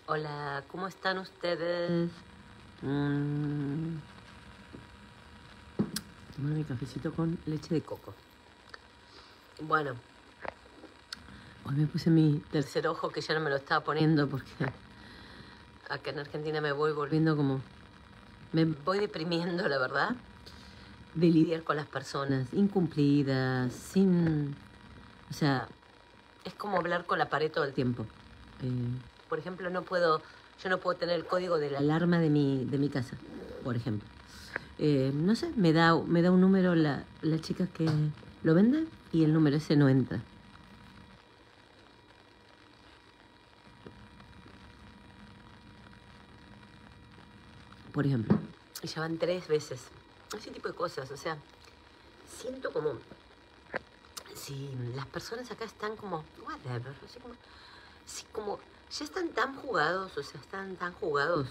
Hola, ¿cómo están ustedes? Tomando mi cafecito con leche de coco. Bueno, hoy me puse mi tercer ojo que ya no me lo estaba poniendo porque acá en Argentina me voy volviendo como... Me voy deprimiendo, la verdad, de lidiar con las personas incumplidas, sin... O sea, es como hablar con la pared todo el tiempo. Por ejemplo, yo no puedo tener el código de la alarma de mi casa, por ejemplo. No sé, me da un número la chica que lo vende y el número ese no entra. Por ejemplo. Y ya van 3 veces. Ese tipo de cosas, o sea, siento como si las personas acá están como, whatever, así como, si como ya están tan jugados, o sea, están tan jugados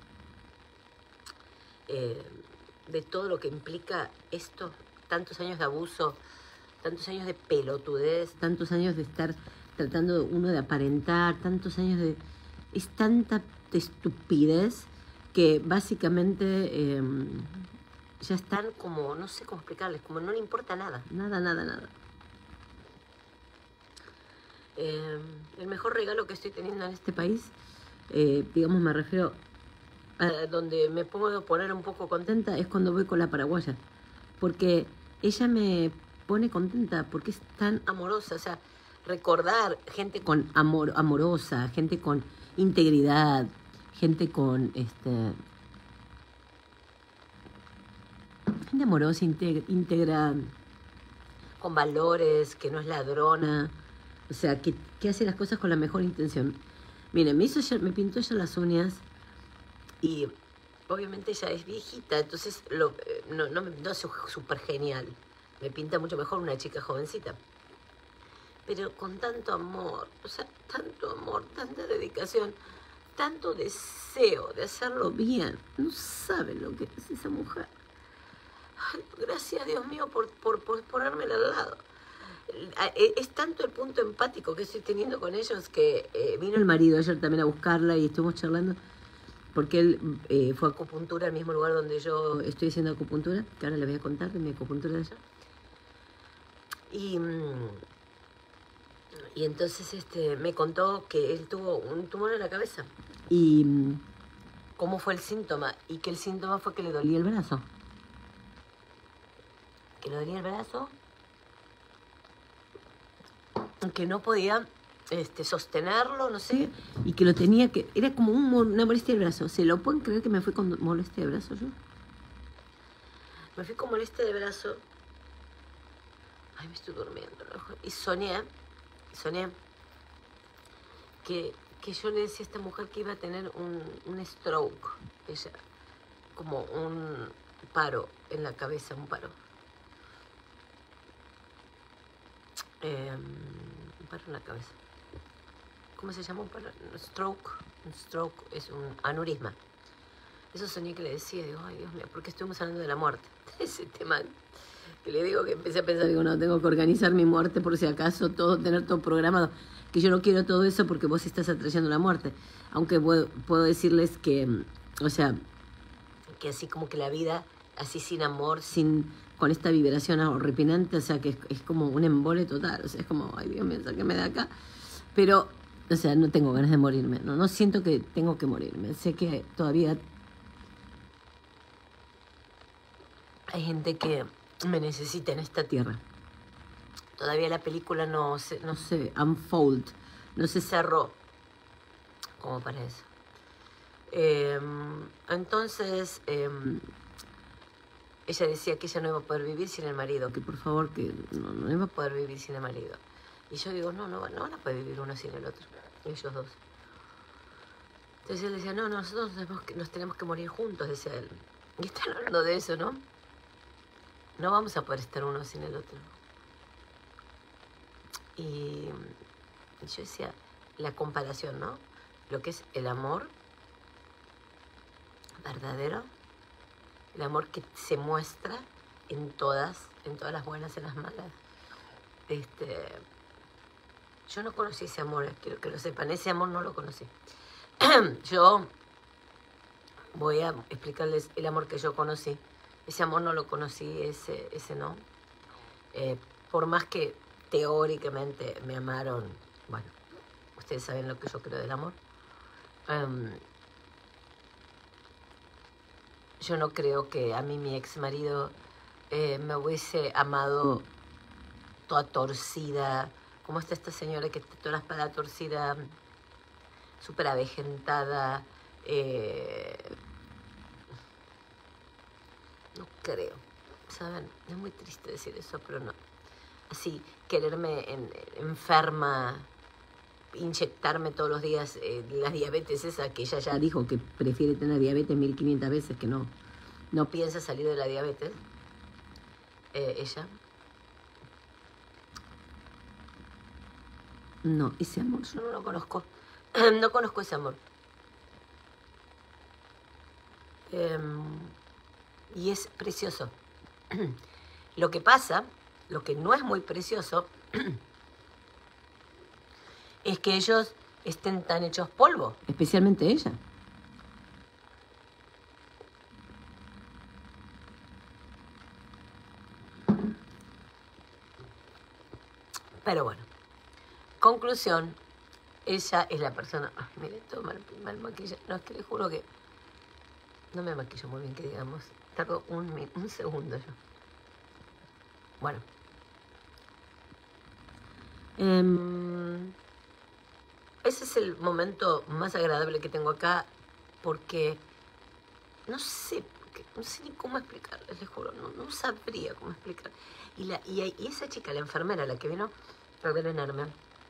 de todo lo que implica esto, tantos años de abuso, tantos años de pelotudez, tantos años de estar tratando uno de aparentar, tantos años de... Es tanta estupidez que básicamente ya están como, no sé cómo explicarles, como no le importa nada, nada. El mejor regalo que estoy teniendo en este país, digamos, me refiero a donde me puedo poner un poco contenta, es cuando voy con la paraguaya, porque ella me pone contenta, porque es tan amorosa, o sea, recordar gente con amorosa, gente con integridad, gente con gente amorosa, íntegra, con valores, que no es ladrona, o sea, que hace las cosas con la mejor intención. Miren, me pintó ella las uñas y obviamente ella es viejita, entonces no es súper genial. Me pinta mucho mejor una chica jovencita. Pero con tanto amor, o sea, tanto amor, tanta dedicación, tanto deseo de hacerlo bien. No saben lo que es esa mujer. Ay, gracias, Dios mío, por ponérmela al lado. Es tanto el punto empático que estoy teniendo con ellos que vino el marido ayer también a buscarla y estuvimos charlando porque él fue a acupuntura al mismo lugar donde yo estoy haciendo acupuntura, que ahora les voy a contar de mi acupuntura de allá. Y entonces me contó que él tuvo un tumor en la cabeza y cómo fue el síntoma, y que el síntoma fue que le dolía el brazo. Que le dolía el brazo, que no podía sostenerlo, no sé, y que lo tenía que... Era como una molestia del brazo. ¿Se lo pueden creer que me fui con molestia de brazo yo? Me fui con molestia de brazo. Ay, me estoy durmiendo. Y soñé que yo le decía a esta mujer que iba a tener un stroke. Ella, como un paro en la cabeza, un paro. Un paro en la cabeza. ¿Cómo se llama un paro? Stroke. Un stroke es un aneurisma. Eso soñé que le decía, digo, ay Dios mío, ¿por qué estuvimos hablando de la muerte? Ese tema que le digo, que empecé a pensar, digo, no, tengo que organizar mi muerte por si acaso, tener todo programado, que yo no quiero todo eso porque vos estás atrayendo la muerte. Aunque puedo decirles que, o sea, que así como que la vida, así sin amor, con esta vibración horripilante, o sea, que es como un embole total, o sea, es como, ay Dios mío, sáqueme de acá. Pero, o sea, no tengo ganas de morirme, no siento que tengo que morirme, sé que todavía hay gente que me necesita en esta tierra. Todavía la película no se unfold, no se cerró como para eso. Entonces, ella decía que ella no iba a poder vivir sin el marido, que por favor, que no iba a poder vivir sin el marido. Y yo digo, no van a poder vivir uno sin el otro, ellos dos. Entonces él decía, no, nosotros nos tenemos que morir juntos, decía él. Y están hablando de eso, ¿no? No vamos a poder estar uno sin el otro. Y yo decía, la comparación, ¿no? Lo que es el amor verdadero, el amor que se muestra en todas las buenas, en las malas. Yo no conocí ese amor, quiero que lo sepan, ese amor no lo conocí. Yo voy a explicarles el amor que yo conocí. Ese amor no lo conocí, ese no. Por más que teóricamente me amaron, bueno, ustedes saben lo que yo creo del amor. Yo no creo que a mí mi ex marido me hubiese amado toda torcida, como está esta señora que está toda la espalda torcida, súper avejentada. No creo, ¿saben? Es muy triste decir eso, pero no. Así, quererme enferma, inyectarme todos los días la diabetes esa, que ella ya dijo que prefiere tener diabetes 1500 veces, que no piensa salir de la diabetes, ella. No, ese amor yo no lo conozco. No conozco ese amor. Y es precioso. Lo que pasa, lo que no es muy precioso, es que ellos estén tan hechos polvo, especialmente ella. Pero bueno, conclusión, ella es la persona... Ay, mire, todo mal maquillaje. No, es que le juro que no me maquillo muy bien, que digamos. Tardo un segundo yo. Bueno. Ese es el momento más agradable que tengo acá, porque no sé ni cómo explicar, les juro, no sabría cómo explicar. Y esa chica, la enfermera, la que vino a envenenarme,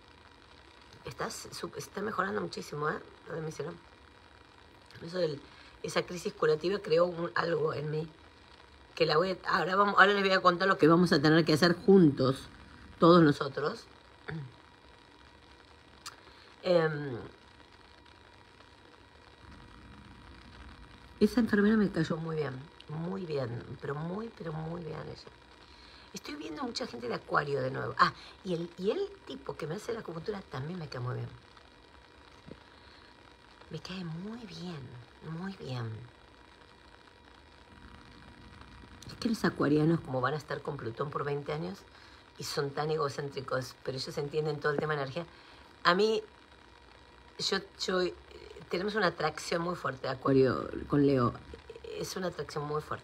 está mejorando muchísimo, ¿eh? Lo de mi cielo. Eso esa crisis curativa creó algo en mí, que ahora les voy a contar lo que vamos a tener que hacer juntos, todos nosotros. Esa enfermera me cayó muy bien, pero muy bien ella. Estoy viendo mucha gente de Acuario de nuevo. Ah, y el tipo que me hace la acupuntura también me cae muy bien. Me cae muy bien. Es que los acuarianos, como van a estar con Plutón por 20 años, y son tan egocéntricos, pero ellos entienden todo el tema de energía. A mí, tenemos una atracción muy fuerte, Acuario con Leo. Es una atracción muy fuerte.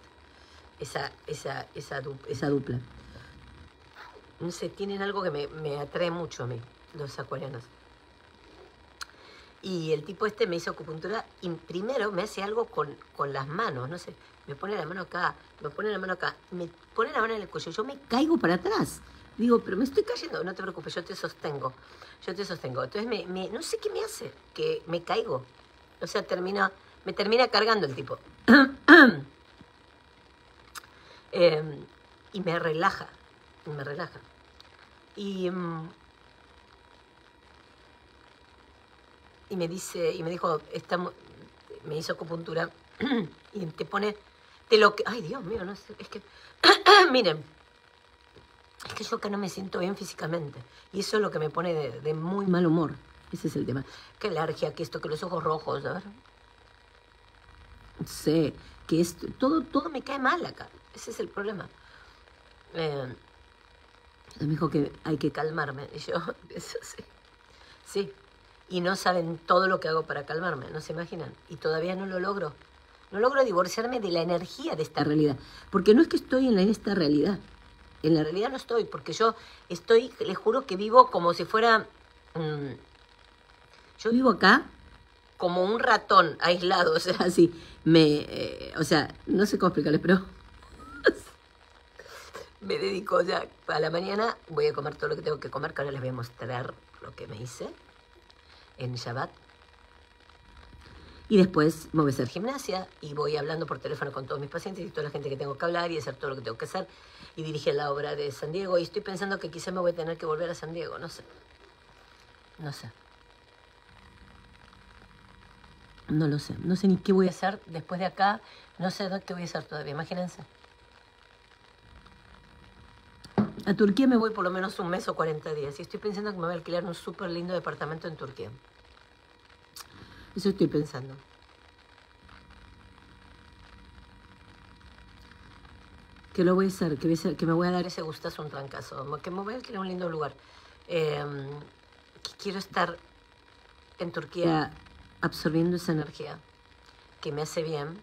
Esa dupla. No sé, tienen algo que me atrae mucho a mí, los acuarianos. Y el tipo me hizo acupuntura y primero me hace algo con las manos, no sé, me pone la mano acá, me pone la mano en el cuello, yo me caigo para atrás. Digo, pero me estoy cayendo, no te preocupes, yo te sostengo. Entonces no sé qué me hace, que me caigo. O sea, me termina cargando el tipo. Y me relaja. Y me dijo, me hizo acupuntura y ay, Dios mío, no sé, es que, miren, es que yo acá no me siento bien físicamente y eso es lo que me pone de muy mal humor. Ese es el tema. Que alergia, que esto, que los ojos rojos, a ver. Sé, que todo me cae mal acá. Ese es el problema. Me dijo que hay que calmarme. Y yo, eso sí. Sí. Y no saben todo lo que hago para calmarme, no se imaginan. Y todavía no lo logro. No logro divorciarme de la energía de esta realidad. Porque no es que estoy en esta realidad. En la realidad no estoy, porque yo les juro que vivo como si fuera... yo vivo acá como un ratón aislado, o sea, así. O sea, no sé cómo explicarles, pero... me dedico ya a la mañana, voy a comer todo lo que tengo que comer, que ahora les voy a mostrar lo que me hice en Shabbat. Y después me voy a hacer gimnasia y voy hablando por teléfono con todos mis pacientes y toda la gente que tengo que hablar y hacer todo lo que tengo que hacer. Y dirigir la obra de San Diego. Y estoy pensando que quizá me voy a tener que volver a San Diego, no sé. No lo sé. No sé ni qué voy a hacer después de acá. No sé qué voy a hacer todavía, imagínense. A Turquía me voy por lo menos un mes o 40 días. Y estoy pensando que me voy a alquilar un súper lindo departamento en Turquía. Eso estoy pensando. Que lo voy a hacer, que me voy a dar ese gustazo, un trancazo, que me voy a alquilar un lindo lugar. Que quiero estar en Turquía absorbiendo esa energía que me hace bien.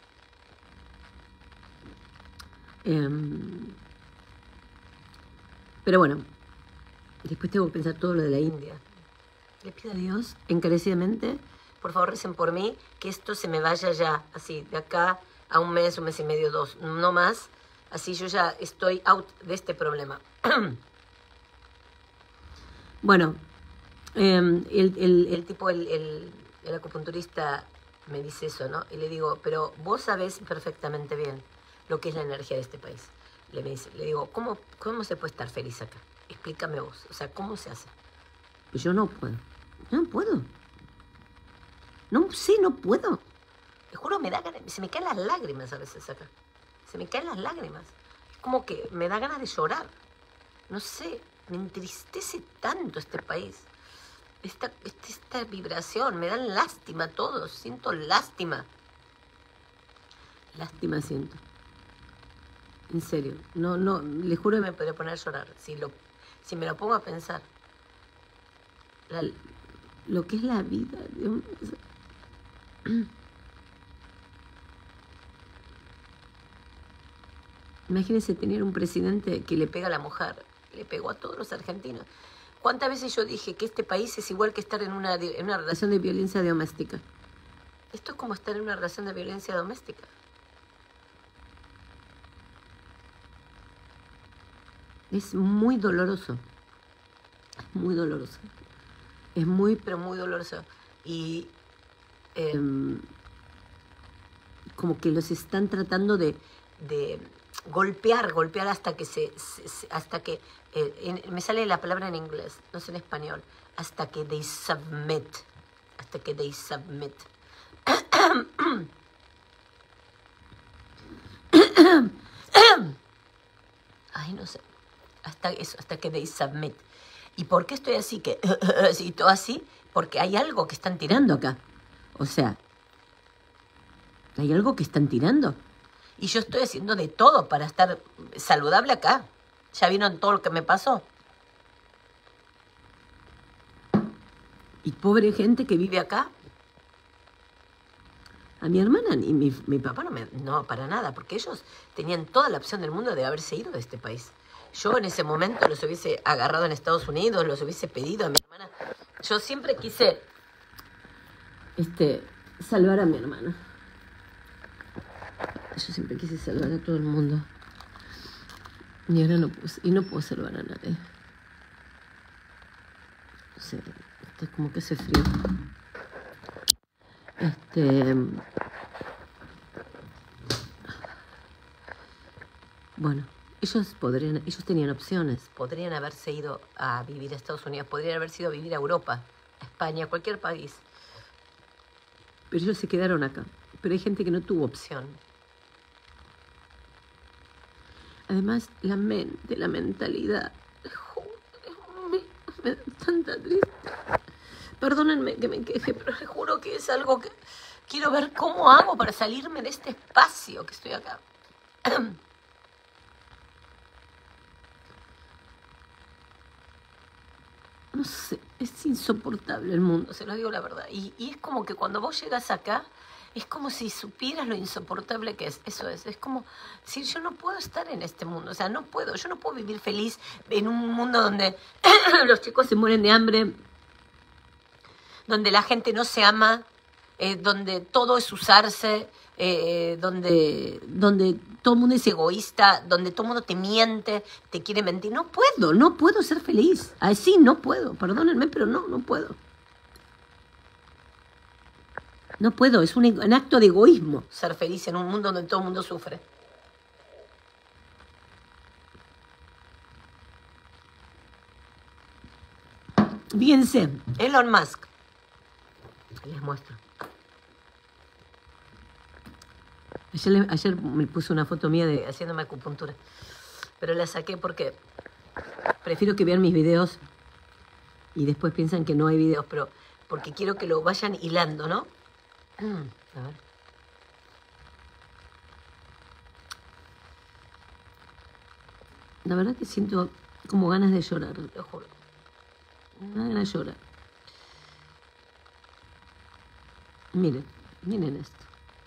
Pero bueno, después tengo que pensar todo lo de la India. Le pido a Dios encarecidamente, por favor recen por mí, que esto se me vaya ya, así, de acá a un mes y medio, 2, no más. Así yo ya estoy out de este problema. Bueno, el tipo, el acupunturista me dice eso, ¿no? Y le digo, pero vos sabés perfectamente bien lo que es la energía de este país. Le digo, ¿cómo se puede estar feliz acá? Explícame vos, o sea, ¿cómo se hace? Pues yo no puedo. No puedo. No sé, no puedo. Te juro, se me caen las lágrimas a veces acá. Se me caen las lágrimas. Es como que me da ganas de llorar. No sé, me entristece tanto este país. Esta vibración, me dan lástima todos. Siento lástima. Lástima siento. En serio. No, le juro que me podría poner a llorar. Si me lo pongo a pensar. Lo que es la vida, Dios mío. Imagínense tener un presidente que le pega a la mujer, le pegó a todos los argentinos. ¿Cuántas veces yo dije que este país es igual que estar en una relación de violencia doméstica? Esto es como estar en una relación de violencia doméstica. Es muy doloroso. Es muy doloroso. Es muy, pero muy doloroso. Y como que los están tratando de golpear hasta que me sale la palabra en inglés, no sé en español, hasta que they submit. Ay, no sé, hasta que they submit. ¿Y por qué estoy así? Y todo así, porque hay algo que están tirando acá. O sea, hay algo que están tirando. Y yo estoy haciendo de todo para estar saludable acá. ¿Ya vieron todo lo que me pasó? Y pobre gente que vive acá. A mi hermana y mi papá no, para nada, porque ellos tenían toda la opción del mundo de haberse ido de este país. Yo en ese momento los hubiese agarrado en Estados Unidos, los hubiese pedido a mi hermana. Yo siempre quise salvar a mi hermana. Yo siempre quise salvar a todo el mundo. Y ahora no puedo salvar a nadie. O sea, es como que hace frío. Bueno, ellos tenían opciones. Podrían haberse ido a vivir a Estados Unidos, podrían haberse ido a vivir a Europa, a España, a cualquier país. Pero ellos se quedaron acá. Pero hay gente que no tuvo opción. Además, la mente, la mentalidad, me da tanta tristeza. Perdónenme que me queje, pero les juro que es algo que quiero ver cómo hago para salirme de este espacio que estoy acá. No sé, es insoportable el mundo, se lo digo la verdad. Y es como que cuando vos llegas acá, es como si supieras lo insoportable que es. Eso es como decir, yo no puedo estar en este mundo. O sea, yo no puedo vivir feliz en un mundo donde los chicos se mueren de hambre, donde la gente no se ama, donde todo es usarse, donde todo el mundo es egoísta, donde todo el mundo te miente, te quiere mentir. No puedo ser feliz. Así no puedo, perdónenme, pero no puedo. No puedo, es un acto de egoísmo ser feliz en un mundo donde todo el mundo sufre. Fíjense, Elon Musk. Les muestro. Ayer me puse una foto mía de haciéndome acupuntura, pero la saqué porque prefiero que vean mis videos y después piensan que no hay videos, pero porque quiero que lo vayan hilando, ¿no? A ver. La verdad que siento como ganas de llorar, te juro. Ganas de llorar. Miren, miren esto.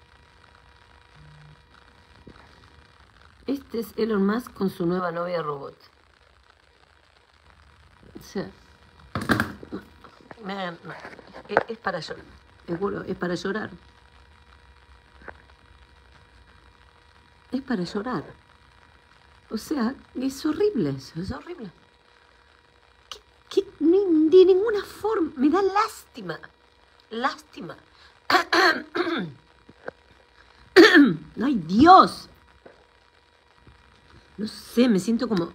Este es Elon Musk con su nueva novia robot. O sea, no, es para llorar. Seguro, es para llorar. Es para llorar. O sea, es horrible eso, es horrible. De ninguna forma, me da lástima. Lástima. ¡Ay, Dios! No sé, me siento como...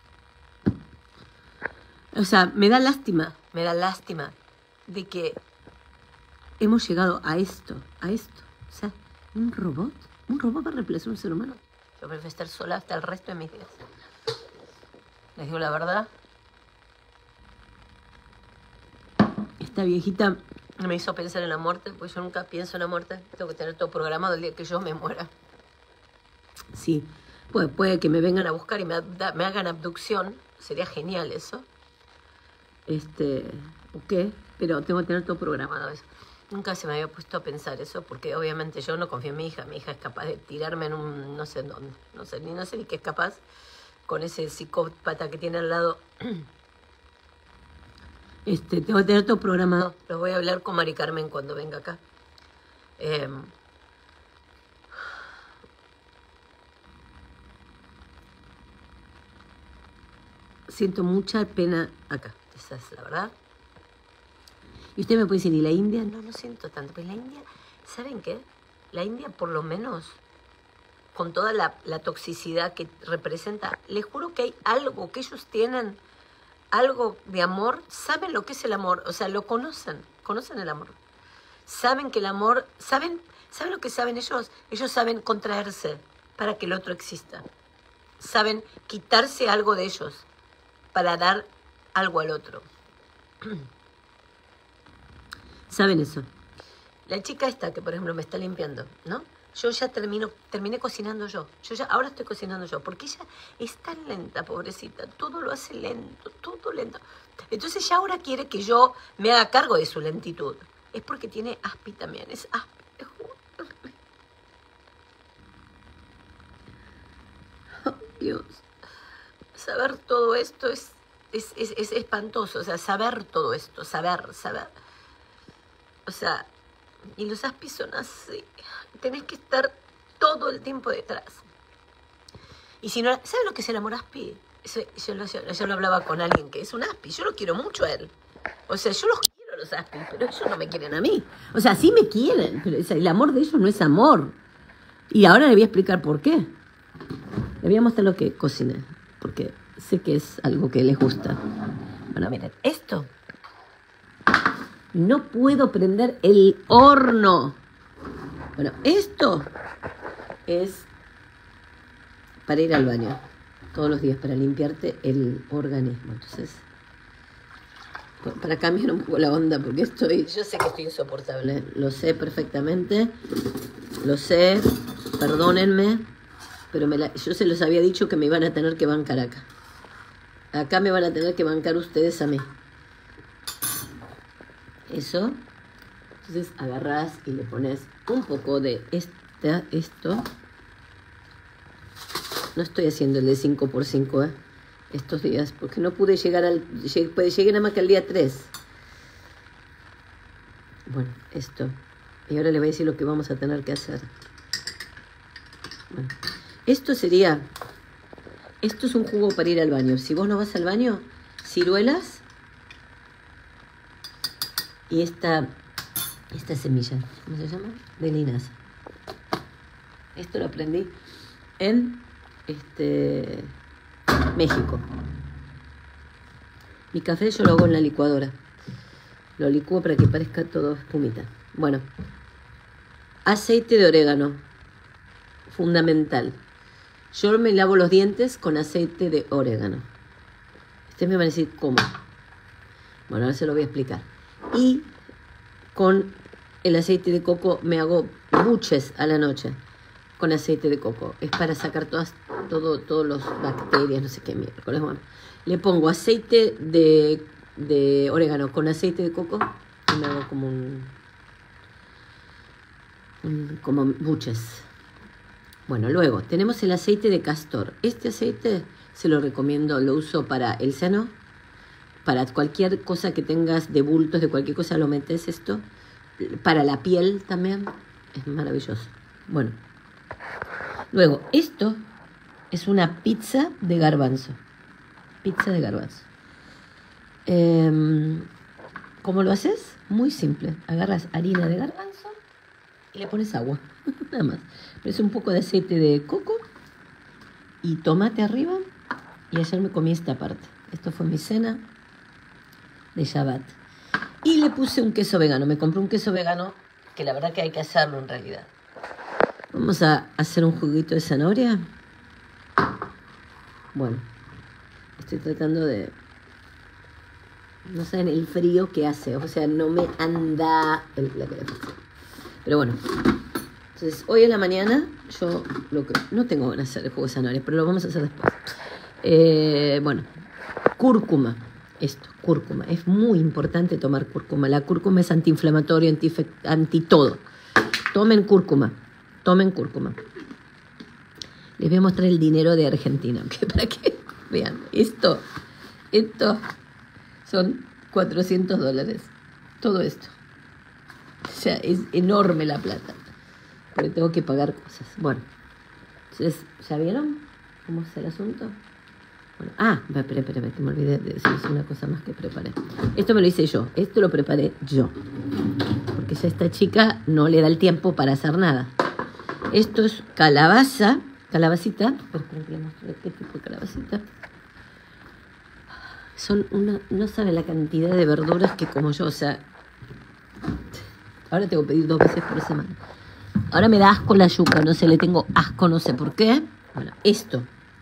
O sea, me da lástima de que hemos llegado a esto. O sea, ¿un robot va a reemplazar a un ser humano? Yo prefiero estar sola hasta el resto de mis días. Les digo la verdad. Esta viejita me hizo pensar en la muerte, porque yo nunca pienso en la muerte. Tengo que tener todo programado el día que yo me muera. Sí, puede que me vengan a buscar y me hagan abducción. Sería genial eso. ¿O qué? Pero tengo que tener todo programado eso. Nunca se me había puesto a pensar eso, porque obviamente yo no confío en mi hija. Mi hija es capaz de tirarme en un... no sé dónde. No sé ni qué es capaz con ese psicópata que tiene al lado. Tengo que tener todo programado. Lo voy a hablar con Mari Carmen cuando venga acá. Siento mucha pena acá. Esa es la verdad. Y usted me puede decir, ¿y la India? No, no siento tanto. Pero la India, ¿saben qué? La India, por lo menos, con toda la toxicidad que representa, les juro que hay algo que ellos tienen, algo de amor. Saben lo que es el amor. O sea, lo conocen. Conocen el amor. Saben que el amor... ¿Saben lo que saben ellos? Ellos saben contraerse para que el otro exista. Saben quitarse algo de ellos para dar algo al otro. ¿Saben eso? La chica esta que, por ejemplo, me está limpiando, ¿no? Yo ya terminé cocinando yo. Ahora estoy cocinando yo, porque ella es tan lenta, pobrecita. Todo lo hace lento, todo lento. Entonces ya ahora quiere que yo me haga cargo de su lentitud. Es porque tiene aspi también, es aspi. Oh, Dios. Saber todo esto es espantoso. O sea, saber todo esto, saber. O sea, y los aspis son así. Tenés que estar todo el tiempo detrás. Y si no, ¿sabes lo que es el amor aspi? Yo lo hablaba con alguien que es un aspi. Yo lo quiero mucho a él. O sea, yo los quiero a los aspis, pero ellos no me quieren a mí. O sea, sí me quieren, pero el amor de ellos no es amor. Y ahora le voy a explicar por qué. Le voy a mostrar lo que cociné, porque sé que es algo que les gusta. Bueno, miren, esto... No puedo prender el horno. Bueno, esto es para ir al baño todos los días, para limpiarte el organismo. Entonces, para cambiar un poco la onda, porque yo sé que estoy insoportable, lo sé perfectamente, lo sé, perdónenme, pero yo se los había dicho que me iban a tener que bancar acá. Acá me van a tener que bancar ustedes a mí. Eso. Entonces agarrás y le pones un poco de esto. No estoy haciendo el de 5x5 estos días, porque no pude llegar llegué nada más que al día 3. Bueno, esto. Y ahora le voy a decir lo que vamos a tener que hacer. Bueno, esto es un jugo para ir al baño. Si vos no vas al baño, ciruelas y esta semilla, ¿cómo se llama? De linaza. Esto lo aprendí en México. Mi café yo lo hago en la licuadora. Lo licúo para que parezca todo espumita. Bueno, aceite de orégano, fundamental. Yo me lavo los dientes con aceite de orégano. Ustedes me van a decir, ¿cómo? Bueno, ahora se lo voy a explicar. Y con el aceite de coco, me hago buches a la noche con aceite de coco. Es para sacar todos los bacterias, no sé qué miércoles. Bueno, le pongo aceite de orégano con aceite de coco y me hago como como buches. Bueno, luego tenemos el aceite de castor. Este aceite se lo recomiendo, lo uso para el seno, para cualquier cosa que tengas de bultos, de cualquier cosa lo metes esto. Para la piel también, es maravilloso. Bueno, luego esto es una pizza de garbanzo. Pizza de garbanzo. ¿Cómo lo haces? Muy simple. Agarras harina de garbanzo y le pones agua, nada más. Pones un poco de aceite de coco y tomate arriba. Y ayer me comí esta parte. Esto fue mi cena de Shabbat. Y le puse un queso vegano. Me compré un queso vegano, que la verdad que hay que hacerlo en realidad. Vamos a hacer un juguito de zanahoria. Bueno, estoy tratando de... No saben el frío que hace. O sea, no me anda la calefacción. Pero bueno. Entonces, hoy en la mañana yo no tengo ganas de hacer el jugo de zanahoria, pero lo vamos a hacer después. Bueno, cúrcuma. Esto, cúrcuma. Es muy importante tomar cúrcuma. La cúrcuma es antiinflamatoria, anti todo. Tomen cúrcuma. Tomen cúrcuma. Les voy a mostrar el dinero de Argentina. Para que vean. Esto son $400. Todo esto. O sea, es enorme la plata. Porque tengo que pagar cosas. Bueno. Entonces, ¿ya vieron cómo es el asunto? Bueno, espera, me olvidé de decirles una cosa más que preparé. Esto me lo hice yo, esto lo preparé yo. Porque ya esta chica no le da el tiempo para hacer nada. Esto es calabacita. Esperen que les muestre qué tipo de calabacita. No sabe la cantidad de verduras que como yo, o sea... Ahora tengo que pedir 2 veces por semana. Ahora me da asco la yuca, no sé, le tengo asco, no sé por qué. Bueno, esto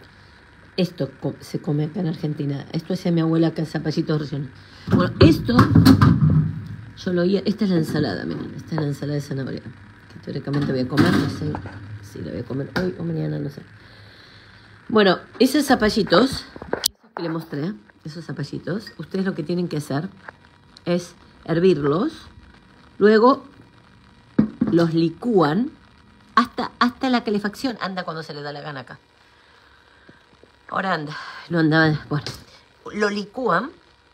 se come acá en Argentina. Esto hacía mi abuela acá en Zapallitos Regional. Bueno, esto, yo lo oía. Esta es la ensalada, miren. Esta es la ensalada de zanahoria. Que teóricamente voy a comer, no sé si la voy a comer hoy o mañana, no sé. Bueno, esos zapallitos, esos que le mostré, esos zapallitos, ustedes lo que tienen que hacer es hervirlos. Luego los licúan hasta la calefacción. Anda cuando se le da la gana acá. Ahora anda, no andaba, bueno, lo licúan,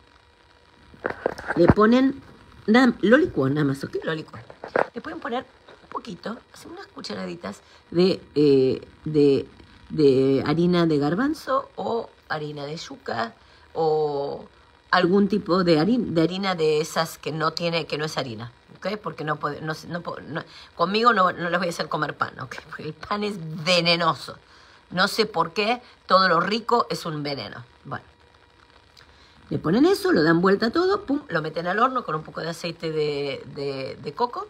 le ponen, lo licúan nada más, ¿ok? Lo licúan. Le pueden poner un poquito, hacen unas cucharaditas de harina de garbanzo o harina de yuca o algún tipo de harina de esas que no es harina, ¿ok? Porque conmigo no les voy a hacer comer pan, ¿ok? Porque el pan es venenoso. No sé por qué, todo lo rico es un veneno. Bueno, le ponen eso, lo dan vuelta todo, pum, lo meten al horno con un poco de aceite de coco.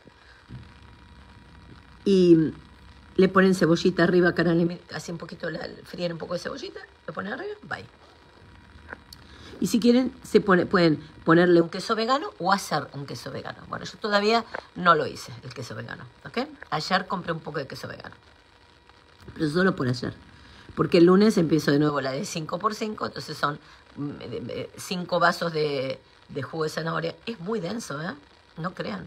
Y le ponen cebollita arriba, así un poquito, fríen un poco de cebollita, lo ponen arriba, bye. Y si quieren, pueden ponerle un queso vegano o hacer un queso vegano. Bueno, yo todavía no lo hice, el queso vegano, ¿ok? Ayer compré un poco de queso vegano. Pero solo por ayer. Porque el lunes empiezo de nuevo la de 5x5, entonces son 5 vasos de jugo de zanahoria. Es muy denso, ¿eh? No crean.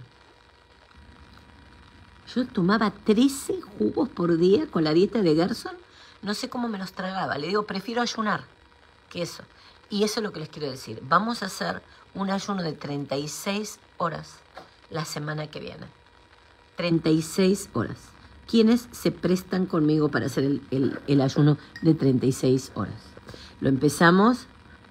Yo tomaba 13 jugos por día con la dieta de Gerson. No sé cómo me los tragaba. Le digo, prefiero ayunar que eso. Y eso es lo que les quiero decir. Vamos a hacer un ayuno de 36 horas la semana que viene. 36 horas. ¿Quiénes se prestan conmigo para hacer el ayuno de 36 horas? Lo empezamos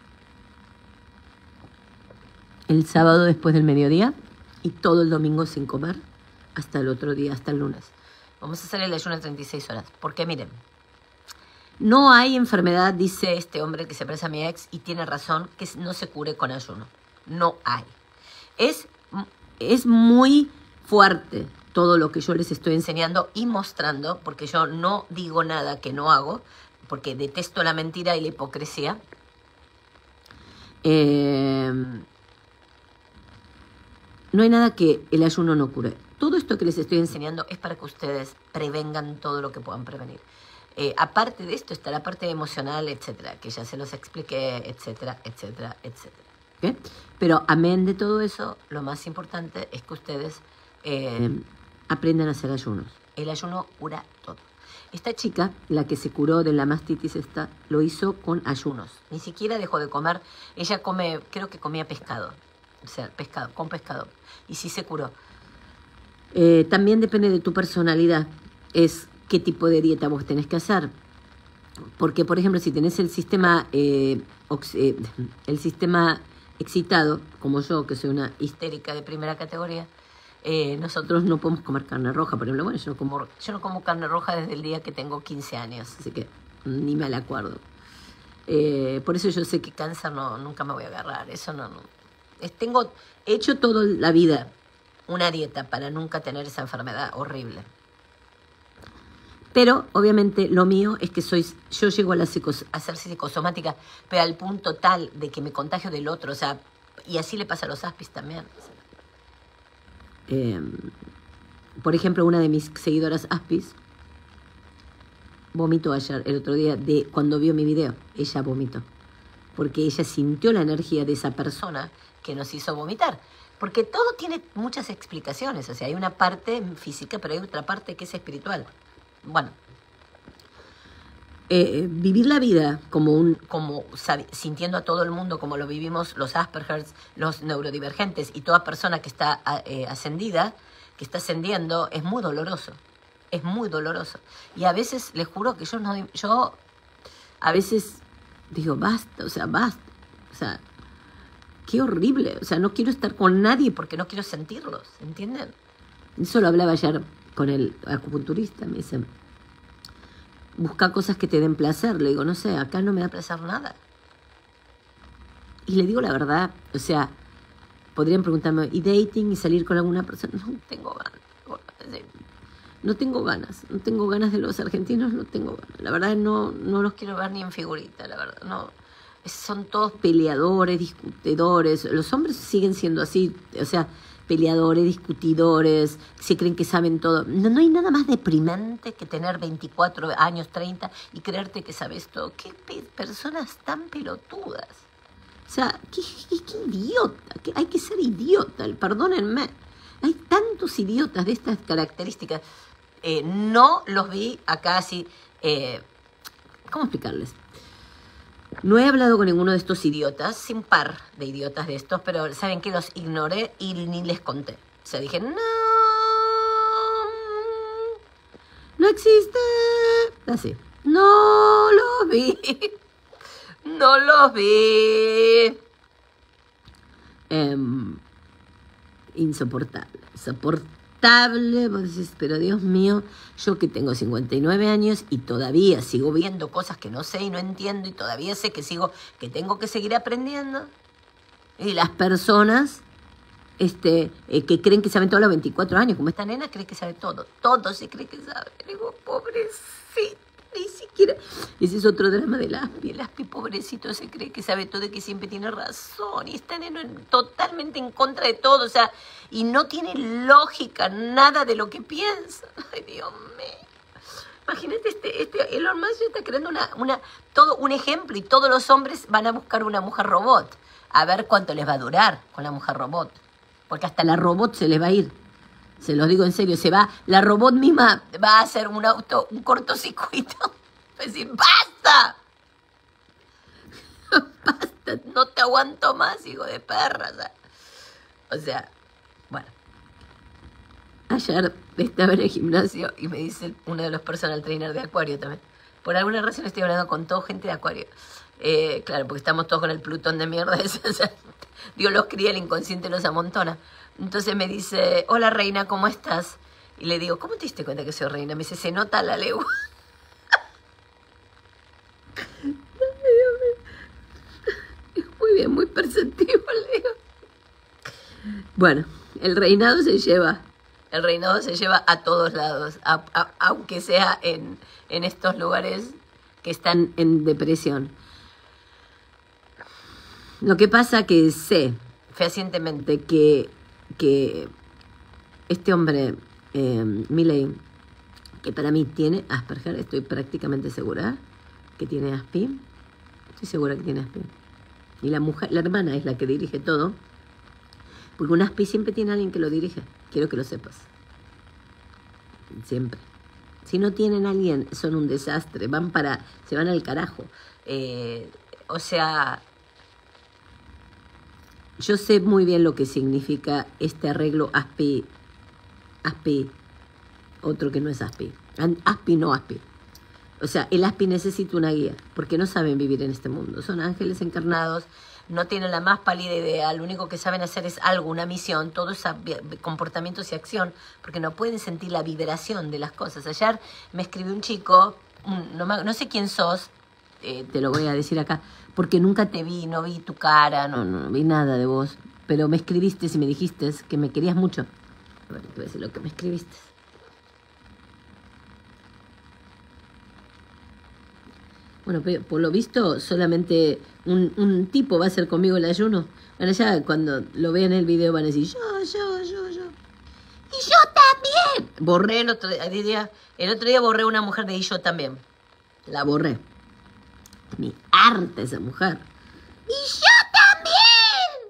el sábado después del mediodía y todo el domingo sin comer hasta el otro día, hasta el lunes. Vamos a hacer el ayuno de 36 horas. Porque miren, no hay enfermedad, dice este hombre que se parece a mi ex, y tiene razón, que no se cure con ayuno. No hay. Es muy fuerte todo lo que yo les estoy enseñando y mostrando, porque yo no digo nada que no hago, porque detesto la mentira y la hipocresía. no hay nada que el ayuno no cure. Todo esto que les estoy enseñando es para que ustedes prevengan todo lo que puedan prevenir. Aparte de esto está la parte emocional, etcétera, que ya se los expliqué, etcétera, etcétera, etcétera. ¿Okay? Pero amén de todo eso, lo más importante es que ustedes aprendan a hacer ayunos. El ayuno cura todo. Esta chica, la que se curó de la mastitis esta, lo hizo con ayunos. Ni siquiera dejó de comer. Ella come, creo que comía pescado. O sea, pescado, con pescado. Y sí se curó. También depende de tu personalidad. Es qué tipo de dieta vos tenés que hacer. Porque, por ejemplo, si tenés el sistema excitado, como yo, que soy una histérica de primera categoría, nosotros no podemos comer carne roja. Por ejemplo, bueno, yo no como carne roja desde el día que tengo 15 años, así que ni me la acuerdo. Por eso yo sé que cáncer nunca me voy a agarrar. Eso no. He hecho toda la vida una dieta para nunca tener esa enfermedad horrible. Pero, obviamente, lo mío es que yo llego a ser psicosomática, pero al punto tal de que me contagio del otro, o sea, y así le pasa a los aspis también. Por ejemplo, una de mis seguidoras aspis vomitó ayer, el otro día, cuando vio mi video. Ella vomitó, porque ella sintió la energía de esa persona que nos hizo vomitar. Porque todo tiene muchas explicaciones, o sea, hay una parte física, pero hay otra parte que es espiritual. Bueno, vivir la vida sintiendo a todo el mundo como lo vivimos los Aspergers, los neurodivergentes y toda persona que está ascendida, que está ascendiendo, es muy doloroso. Es muy doloroso. Y a veces, les juro que yo a veces digo, basta. O sea, qué horrible. O sea, no quiero estar con nadie porque no quiero sentirlos, ¿entienden? Eso lo hablaba ayer con el acupunturista. Me dice, busca cosas que te den placer. Le digo, no sé, acá no me da placer nada. Y le digo la verdad, o sea, podrían preguntarme, ¿y dating y salir con alguna persona? No tengo ganas. No tengo ganas de los argentinos, no tengo ganas. La verdad no los quiero ver ni en figurita, la verdad, no. Son todos peleadores, discutidores. Los hombres siguen siendo así, o sea, peleadores, discutidores, se creen que saben todo. No hay nada más deprimente que tener 24 años, 30 y creerte que sabes todo. Qué personas tan pelotudas. O sea, qué idiota. Hay que ser idiota, perdónenme. Hay tantos idiotas de estas características. No los vi acá así. ¿Cómo explicarles? No he hablado con ninguno de estos idiotas, sin par de idiotas de estos, pero ¿saben qué? Los ignoré y ni les conté. O sea, dije, no existe. Así. No los vi. No los vi. Insoportable. Vos decís, pero Dios mío, yo que tengo 59 años y todavía sigo viendo cosas que no sé y no entiendo y todavía sé que tengo que seguir aprendiendo. Y las personas que creen que saben todo a los 24 años, como esta nena cree que sabe todo se cree que sabe. Le digo, pobrecito, ni siquiera. Ese es otro drama del Aspi. El Aspi, pobrecito, se cree que sabe todo y que siempre tiene razón. Y está totalmente en contra de todo, o sea, y no tiene lógica nada de lo que piensa. Ay, Dios mío. Imagínate, Elon Musk está creando todo un ejemplo y todos los hombres van a buscar una mujer robot. A ver cuánto les va a durar con la mujer robot. Porque hasta la robot se les va a ir. Se los digo en serio, la robot misma va a hacer un cortocircuito. Va a decir, ¡basta! ¡Basta! No te aguanto más, hijo de perra. O sea, bueno. Ayer estaba en el gimnasio y me dice uno de los personal trainer de Acuario también. Por alguna razón estoy hablando con toda gente de Acuario. Claro, porque estamos todos con el Plutón de mierda. O sea, Dios los cría, el inconsciente los amontona. Entonces me dice, hola reina, ¿cómo estás? Y le digo, ¿cómo te diste cuenta que soy reina? Me dice, se nota a la legua. Muy bien, muy perceptivo, le digo. Bueno, el reinado se lleva a todos lados, aunque sea en estos lugares que están en depresión. Lo que pasa que sé fehacientemente que que este hombre, Milei, que para mí tiene Asperger, estoy prácticamente segura que tiene Aspi, estoy segura que tiene Aspi. Y la mujer, la hermana es la que dirige todo, porque un Aspi siempre tiene alguien que lo dirige, quiero que lo sepas. Siempre. Si no tienen a alguien, son un desastre, se van al carajo. O sea, yo sé muy bien lo que significa este arreglo Aspi, otro que no es Aspi. Aspi no Aspi. O sea, el Aspi necesita una guía, porque no saben vivir en este mundo. Son ángeles encarnados, no tienen la más pálida idea, lo único que saben hacer es algo, una misión, todo es comportamientos y acción, porque no pueden sentir la vibración de las cosas. Ayer me escribió un chico, no sé quién sos, te lo voy a decir acá, porque nunca te vi, no vi tu cara, no vi nada de vos, pero me escribiste y me dijiste que me querías mucho. A ver, te voy a decir lo que me escribiste. Bueno, pero por lo visto solamente un tipo va a hacer conmigo el ayuno. Bueno, ya cuando lo vean en el video van a decir, yo. Y yo también. Borré el otro día borré una mujer de y yo también. La borré. Me harta esa mujer. Y yo también.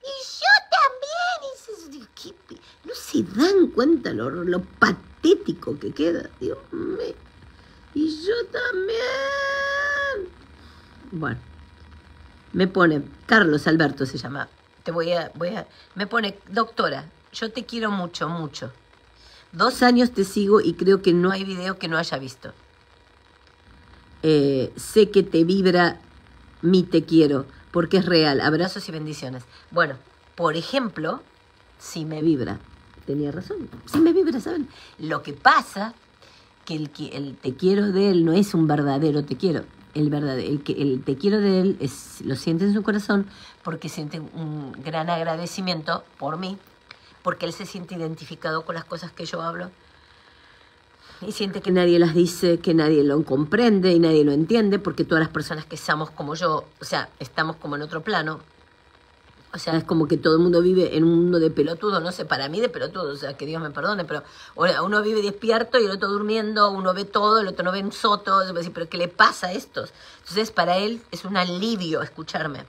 No se dan cuenta lo patético que queda. Dios mío. Y yo también. Bueno, me pone, Carlos Alberto se llama, me pone, doctora, yo te quiero mucho, mucho. 2 años te sigo y creo que no hay video que no haya visto. Sé que te vibra mi te quiero, porque es real. Abrazos y bendiciones. Bueno, por ejemplo, si me vibra. Tenía razón, si me vibra, ¿saben? Lo que pasa que el te quiero de él no es un verdadero te quiero. El te quiero de él lo siente en su corazón porque siente un gran agradecimiento por mí, porque él se siente identificado con las cosas que yo hablo y siente que nadie las dice, que nadie lo comprende y nadie lo entiende, porque todas las personas que somos como yo, o sea, estamos como en otro plano. O sea, es como que todo el mundo vive en un mundo de pelotudo, no sé, para mí de pelotudo, o sea, que Dios me perdone, pero uno vive despierto y el otro durmiendo, uno ve todo, el otro no ve un soto, pero ¿qué le pasa a estos? Entonces, para él es un alivio escucharme,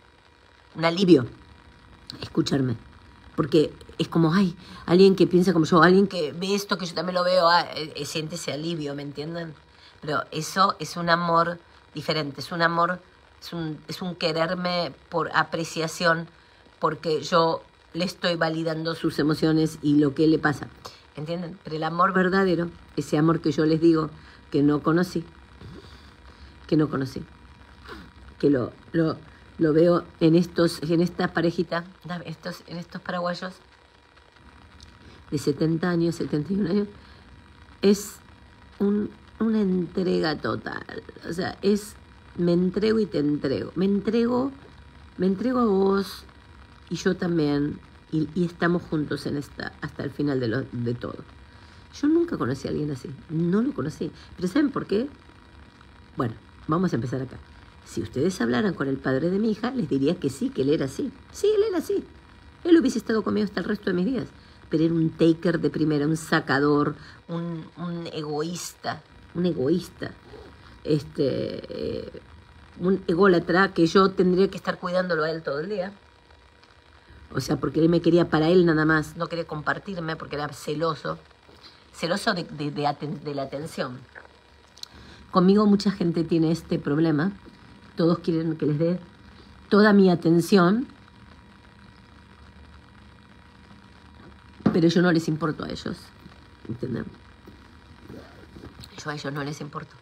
escucharme, porque es como, ay, alguien que piensa como yo, alguien que ve esto que yo también lo veo, siente ese alivio, ¿me entienden? Pero eso es un amor diferente, es un amor, es un quererme por apreciación, porque yo le estoy validando sus emociones y lo que le pasa, ¿entienden? Pero el amor verdadero, ese amor que yo les digo que no conocí, que lo veo en esta parejita, en estos paraguayos de 70 años, 71 años, es una entrega total, o sea, me entrego y te entrego, me entrego a vos, y yo también, y estamos juntos hasta el final de todo. Yo nunca conocí a alguien así, no lo conocí. ¿Pero saben por qué? Bueno, vamos a empezar acá. Si ustedes hablaran con el padre de mi hija, les diría que sí, que él era así. Sí, él era así. Él hubiese estado conmigo hasta el resto de mis días. Pero era un taker de primera, un sacador, un egoísta, un ególatra que yo tendría que estar cuidándolo a él todo el día. O sea, porque él me quería para él nada más, no quería compartirme porque era celoso de la atención. Conmigo mucha gente tiene este problema, todos quieren que les dé toda mi atención, pero yo no les importo a ellos, ¿entienden? Yo a ellos no les importo.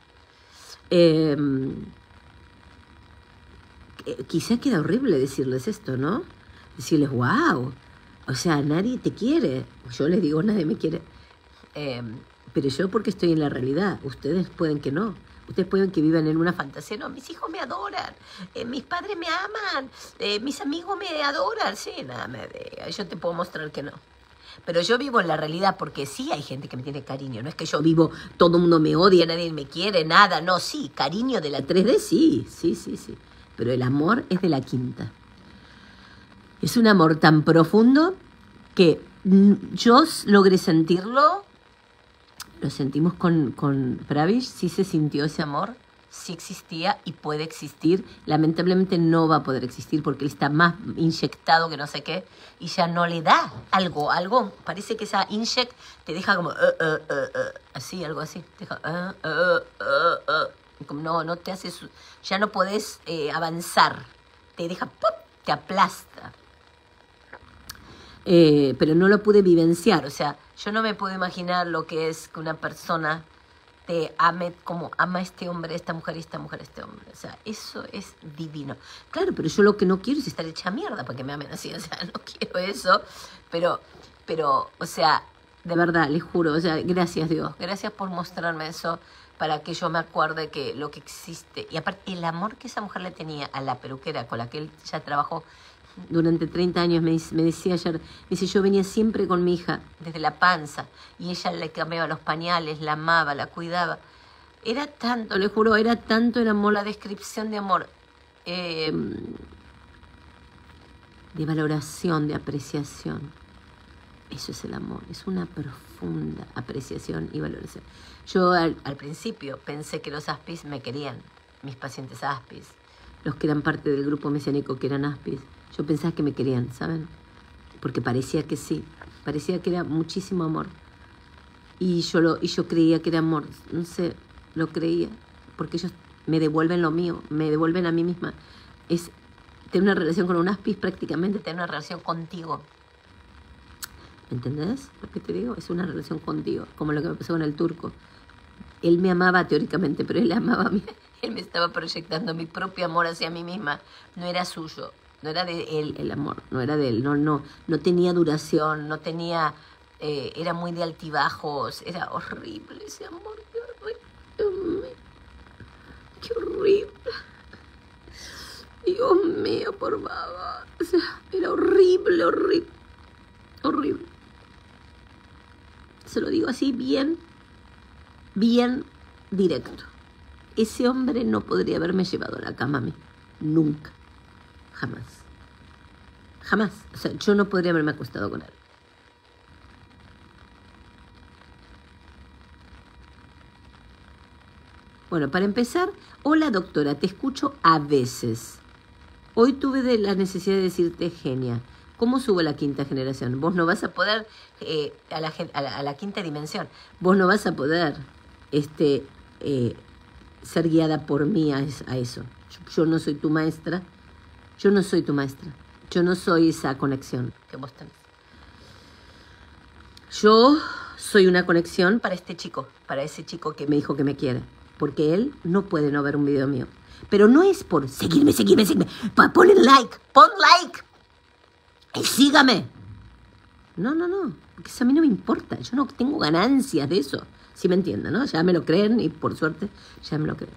Quizá queda horrible decirles esto, ¿no? Decirles, wow, o sea, nadie te quiere. Yo les digo, nadie me quiere. Pero yo porque estoy en la realidad. Ustedes pueden que no. Ustedes pueden que vivan en una fantasía. No, mis hijos me adoran. Mis padres me aman. Mis amigos me adoran. Sí, nada, yo te puedo mostrar que no. Pero yo vivo en la realidad porque sí hay gente que me tiene cariño. No es que yo vivo, todo el mundo me odia, nadie me quiere, nada. No, sí, cariño de la 3D, sí. Pero el amor es de la quinta. Es un amor tan profundo que Yo logré sentirlo, lo sentimos con Pravish, sí se sintió ese amor, sí existía y puede existir. Lamentablemente no va a poder existir porque él está más inyectado que no sé qué y ya no le da algo, parece que esa inyect te deja como así, algo así, te deja como no te hace, ya no podés avanzar, te deja, ¡pum!, te aplasta. Pero no lo pude vivenciar, o sea, yo no me puedo imaginar lo que es que una persona te ame como ama este hombre, esta mujer y esta mujer, este hombre. O sea, eso es divino. Claro, pero yo lo que no quiero es estar hecha mierda para que me amen así. O sea, no quiero eso. Pero, o sea, de verdad, les juro. O sea, gracias Dios. Gracias por mostrarme eso para que yo me acuerde que lo que existe. Y aparte, el amor que esa mujer le tenía a la peluquera con la que él ya trabajó durante 30 años, me decía ayer, me dice, yo venía siempre con mi hija, desde la panza, y ella le cambiaba los pañales, la amaba, la cuidaba. Era tanto, le juro, era tanto el amor, la descripción de amor, de valoración, de apreciación. Eso es el amor, es una profunda apreciación y valoración. Yo al principio pensé que los Aspis me querían, mis pacientes Aspis, los que eran parte del grupo mesiánico que eran Aspis. Yo pensaba que me querían, ¿saben? Porque parecía que sí, parecía que era muchísimo amor. Y yo creía que era amor, no sé, lo creía, porque ellos me devuelven lo mío, me devuelven a mí misma. Es tener una relación con un Aspis, prácticamente tener una relación contigo. ¿Entendés lo que te digo? Es una relación contigo, como lo que me pasó con el turco. Él me amaba teóricamente, pero él amaba a mí. Él me estaba proyectando mi propio amor hacia mí misma. No era suyo, no era de él el amor, no era de él. No tenía duración, no tenía... era muy de altibajos, era horrible ese amor. Qué horrible. Dios mío, por favor. O sea, era horrible, horrible, horrible. Se lo digo así bien directo. Ese hombre no podría haberme llevado a la cama a mí. Nunca. Jamás. Jamás. O sea, yo no podría haberme acostado con él. Bueno, para empezar, hola doctora, te escucho a veces. Hoy tuve la necesidad de decirte genia. ¿Cómo subo a la quinta generación? Vos no vas a poder, a la quinta dimensión, vos no vas a poder ser guiada por mí a eso. Yo no soy tu maestra. Yo no soy tu maestra. Yo no soy esa conexión que vos tenés. Yo soy una conexión para este chico, para ese chico que me dijo que me quiere. Porque él no puede no ver un video mío. Pero no es por seguirme. Pon like. Y sígame. No. Porque eso a mí no me importa. Yo no tengo ganancias de eso. ¿Sí me entienden, no? Ya me lo creen y por suerte ya me lo creen.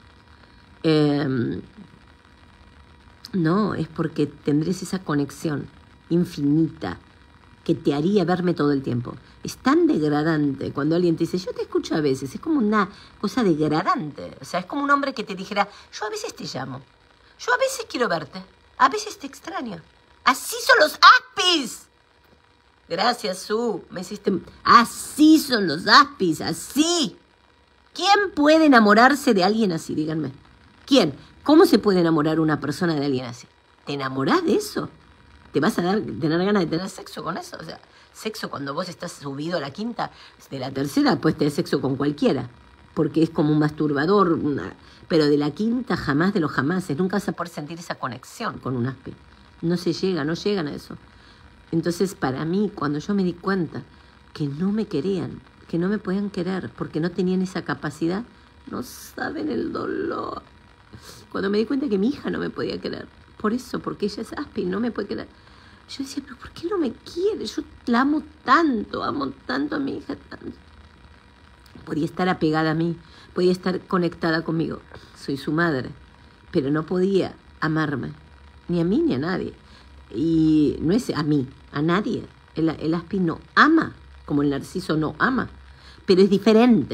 No, es porque tendrás esa conexión infinita que te haría verme todo el tiempo. Es tan degradante cuando alguien te dice, yo te escucho a veces. Es como una cosa degradante. O sea, es como un hombre que te dijera, yo a veces te llamo. Yo a veces quiero verte. A veces te extraño. Así son los Aspis. Gracias, Su. Me hiciste... Así son los Aspis, así. ¿Quién puede enamorarse de alguien así? Díganme. ¿Quién? ¿Cómo se puede enamorar una persona de alguien así? ¿Te enamorás de eso? ¿Te vas a tener ganas de tener sexo con eso? O sea, sexo cuando vos estás subido a la quinta, de la tercera puedes tener sexo con cualquiera. Porque es como un masturbador. Pero de la quinta jamás de los jamases. Nunca vas a poder sentir esa conexión con un Aspi. No llegan a eso. Entonces, para mí, cuando yo me di cuenta que no me querían, que no me podían querer, porque no tenían esa capacidad, no saben el dolor. Cuando me di cuenta que mi hija no me podía querer, por eso, porque ella es Aspi, no me puede querer. Yo decía, pero ¿por qué no me quiere? Yo la amo tanto a mi hija, tanto. Podía estar apegada a mí, podía estar conectada conmigo. Soy su madre, pero no podía amarme. Ni a mí ni a nadie. Y no es a mí, a nadie. El Aspi no ama, como el narciso no ama. Pero es diferente,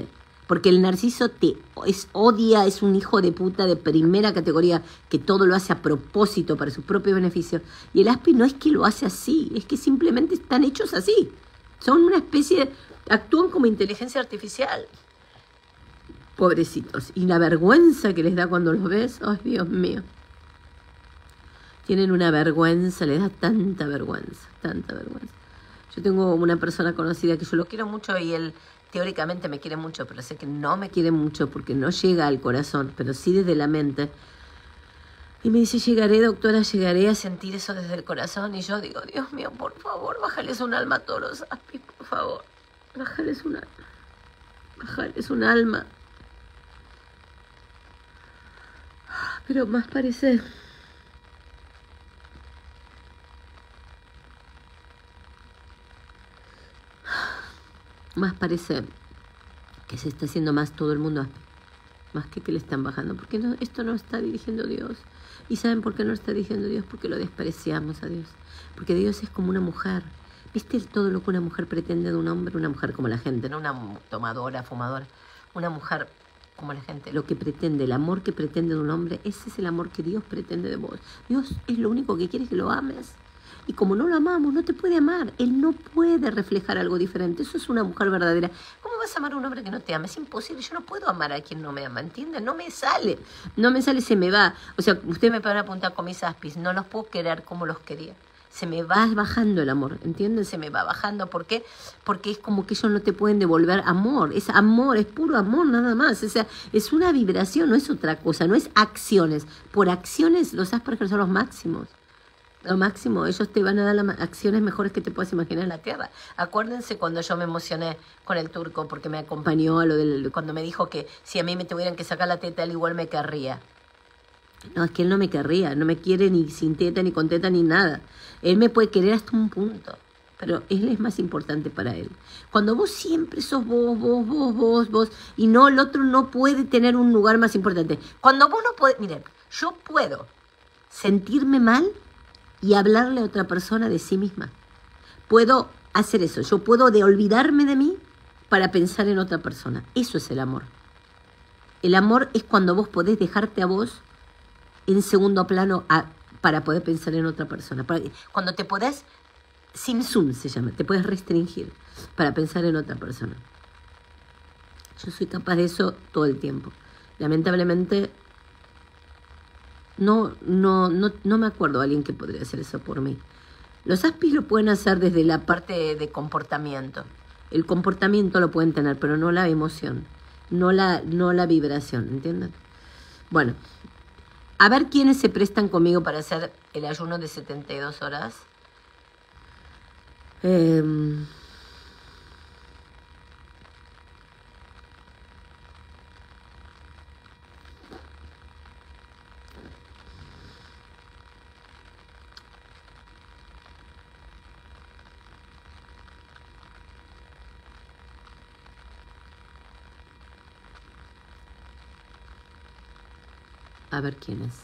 Porque el narciso odia, es un hijo de puta de primera categoría que todo lo hace a propósito para su propio beneficio. Y el Aspi no es que lo hace así, es que simplemente están hechos así. Son una especie, actúan como inteligencia artificial. Pobrecitos. Y la vergüenza que les da cuando los ves, ¡ay, Dios mío! Tienen una vergüenza, les da tanta vergüenza, tanta vergüenza. Yo tengo una persona conocida que yo lo quiero mucho y él teóricamente me quiere mucho, pero sé que no me quiere mucho porque no llega al corazón, pero sí desde la mente. Y me dice, llegaré, doctora, llegaré a sentir eso desde el corazón. Y yo digo, Dios mío, por favor, bájales un alma a todos los Aspis, por favor. Bájales un alma. Bájales un alma. Pero más parece... Más parece que se está haciendo más todo el mundo Aspi. Más que le están bajando. Porque no, esto no está dirigiendo Dios. ¿Y saben por qué no está dirigiendo Dios? Porque lo despreciamos a Dios. Porque Dios es como una mujer. ¿Viste todo lo que una mujer pretende de un hombre? Una mujer como la gente, no una tomadora, fumadora. Una mujer como la gente. Lo que pretende, el amor que pretende de un hombre, ese es el amor que Dios pretende de vos. Dios es lo único que quiere que lo ames. Y como no lo amamos, no te puede amar. Él no puede reflejar algo diferente. Eso es una mujer verdadera. ¿Cómo vas a amar a un hombre que no te ama? Es imposible. Yo no puedo amar a quien no me ama, ¿entienden? No me sale. No me sale, se me va. O sea, ustedes me pueden apuntar con mis Aspis. No los puedo querer como los quería. Se me va bajando el amor, ¿entienden? Se me va bajando. ¿Por qué? Porque es como que ellos no te pueden devolver amor. Es amor, es puro amor nada más. O sea, es una vibración, no es otra cosa. No es acciones. Por acciones, los Asperger son los máximos. Lo máximo, ellos te van a dar las acciones mejores que te puedas imaginar en la Tierra. Acuérdense cuando yo me emocioné con el turco porque me acompañó a lo cuando me dijo que si a mí me tuvieran que sacar la teta, él igual me querría. No, es que él no me querría, no me quiere ni sin teta, ni con teta, ni nada. Él me puede querer hasta un punto, pero él es más importante para él. Cuando vos siempre sos vos, y no, el otro no puede tener un lugar más importante. Cuando vos no podés, miren, yo puedo sentirme mal y hablarle a otra persona de sí misma. Puedo hacer eso. Yo puedo olvidarme de mí para pensar en otra persona. Eso es el amor. El amor es cuando vos podés dejarte a vos en segundo plano para poder pensar en otra persona. Cuando te podés, simsum se llama, te puedes restringir para pensar en otra persona. Yo soy capaz de eso todo el tiempo. Lamentablemente... No me acuerdo de alguien que podría hacer eso por mí. Los Aspis lo pueden hacer desde la parte de comportamiento. El comportamiento lo pueden tener, pero no la emoción, no la vibración, ¿entienden? Bueno, a ver quiénes se prestan conmigo para hacer el ayuno de 72 horas. A ver quién es.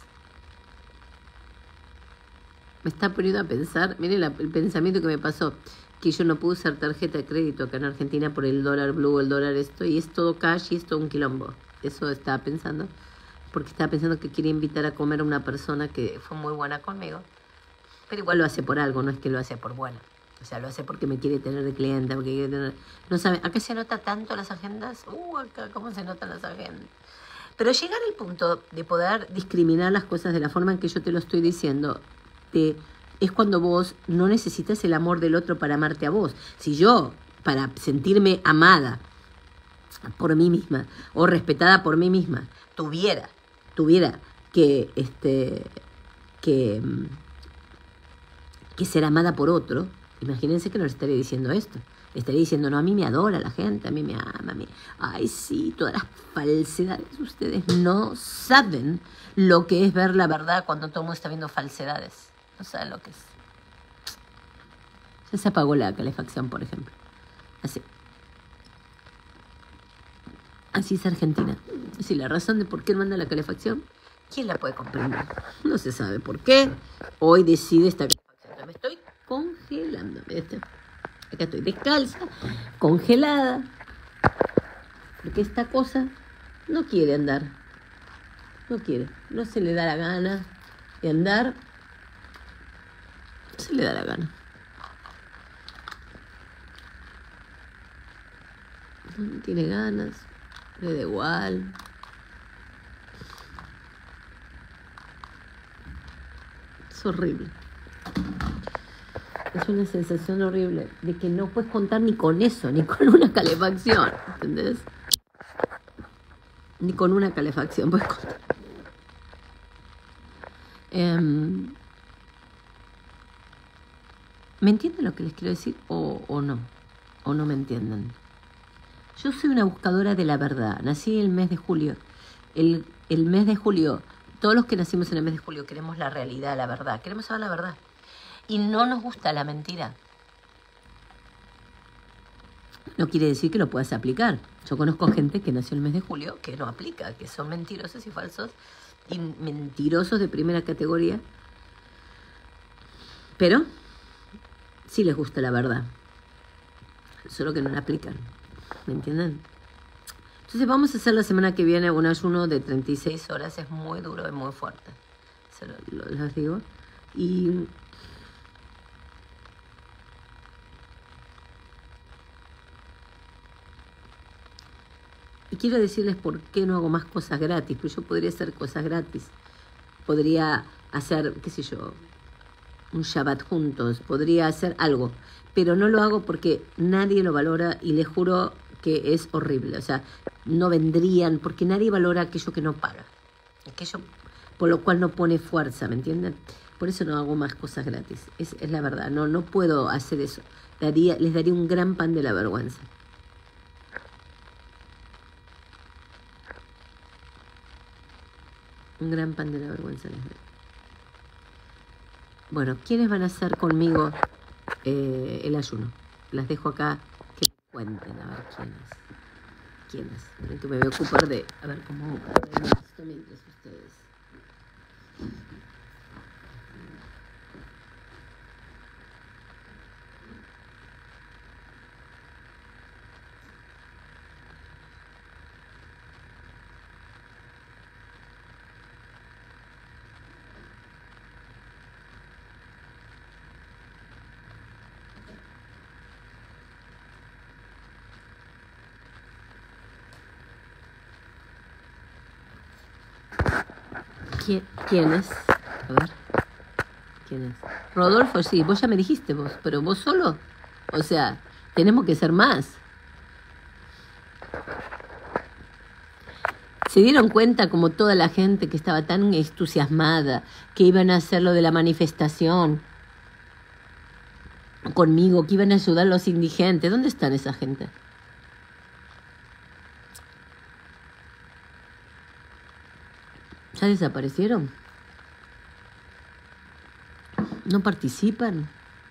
Me está poniendo a pensar, miren el pensamiento que me pasó, que yo no pude usar tarjeta de crédito acá en Argentina por el dólar blue, el dólar esto, y es todo cash y es todo un quilombo. Eso estaba pensando, porque estaba pensando que quería invitar a comer a una persona que fue muy buena conmigo, pero igual lo hace por algo, no es que lo hace por buena. O sea, lo hace porque me quiere tener de cliente, porque quiere tener... No sabe, ¿acá se nota tanto las agendas? Acá, ¿cómo se notan las agendas? Pero llegar al punto de poder discriminar las cosas de la forma en que yo te lo estoy diciendo, es cuando vos no necesitas el amor del otro para amarte a vos. Si yo, para sentirme amada por mí misma o respetada por mí misma, tuviera que ser amada por otro, imagínense que no le estaría diciendo esto. Le estaría diciendo, no, a mí me adora la gente, a mí me ama, ay, sí, todas las falsedades. Ustedes no saben lo que es ver la verdad cuando todo el mundo está viendo falsedades. No saben lo que es. Ya se apagó la calefacción, por ejemplo. Así es Argentina. Así, la razón de por qué manda la calefacción, ¿quién la puede comprender? No se sabe por qué. Hoy decide esta calefacción. Me estoy congelando. ¿Viste? Acá estoy descalza, congelada. Porque esta cosa no quiere andar. No quiere. No se le da la gana de andar. No se le da la gana. No tiene ganas. Le da igual. Es horrible. Es una sensación horrible de que no puedes contar ni con eso, ni con una calefacción, ¿entendés? Ni con una calefacción puedes contar. ¿Me entienden lo que les quiero decir o no? ¿O no me entienden? Yo soy una buscadora de la verdad. Nací el mes de julio. El mes de julio, todos los que nacimos en el mes de julio queremos la realidad, la verdad. Queremos saber la verdad. Y no nos gusta la mentira. No quiere decir que lo puedas aplicar. Yo conozco gente que nació el mes de julio que no aplica, que son mentirosos y falsos, y mentirosos de primera categoría. Pero sí les gusta la verdad. Solo que no la aplican. ¿Me entienden? Entonces vamos a hacer la semana que viene un ayuno de 36 horas. Es muy duro y muy fuerte. Se los digo. Y quiero decirles por qué no hago más cosas gratis. Pues yo podría hacer cosas gratis. Podría hacer, qué sé yo, un Shabbat juntos. Podría hacer algo. Pero no lo hago porque nadie lo valora y les juro que es horrible. O sea, no vendrían porque nadie valora aquello que no paga. Aquello por lo cual no pone fuerza, ¿me entienden? Por eso no hago más cosas gratis. Es la verdad. No puedo hacer eso. Les daría un gran pan de la vergüenza. Un gran pan de la vergüenza les doy. Bueno, ¿quiénes van a hacer conmigo el ayuno? Las dejo acá que me cuenten, a ver quiénes. Miren que me voy a ocupar de, a ver cómo esto mientras ustedes. ¿Quién es? A ver. ¿Quién es? Rodolfo, sí, vos ya me dijiste vos, pero vos solo. O sea, tenemos que ser más. ¿Se dieron cuenta como toda la gente que estaba tan entusiasmada, que iban a hacer lo de la manifestación conmigo, que iban a ayudar a los indigentes? ¿Dónde están esa gente? ¿Ya desaparecieron? ¿No participan?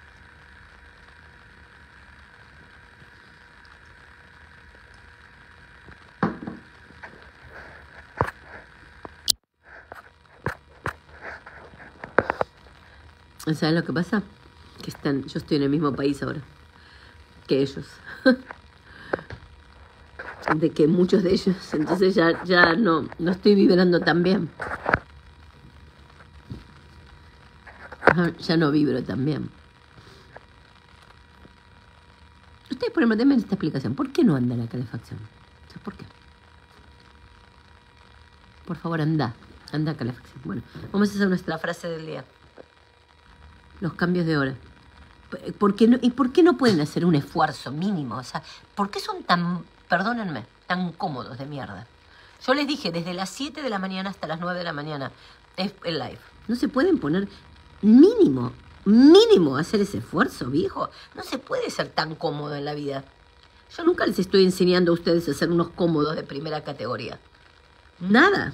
¿Sabes lo que pasa? Que yo estoy en el mismo país ahora que ellos. De que muchos de ellos. Entonces ya no estoy vibrando tan bien. Ya no vibro tan bien. Ustedes, por ejemplo, denme esta explicación. ¿Por qué no anda la calefacción? ¿Por qué? Por favor, anda calefacción. Bueno, vamos a hacer nuestra frase del día. Los cambios de hora. ¿Por qué no pueden hacer un esfuerzo mínimo? O sea, ¿por qué son tan, perdónenme, tan cómodos de mierda? Yo les dije, desde las 7 de la mañana hasta las 9 de la mañana es el live. ¿No se pueden poner mínimo hacer ese esfuerzo, viejo? No se puede ser tan cómodo en la vida. Yo nunca les estoy enseñando a ustedes a ser unos cómodos de primera categoría. Nada.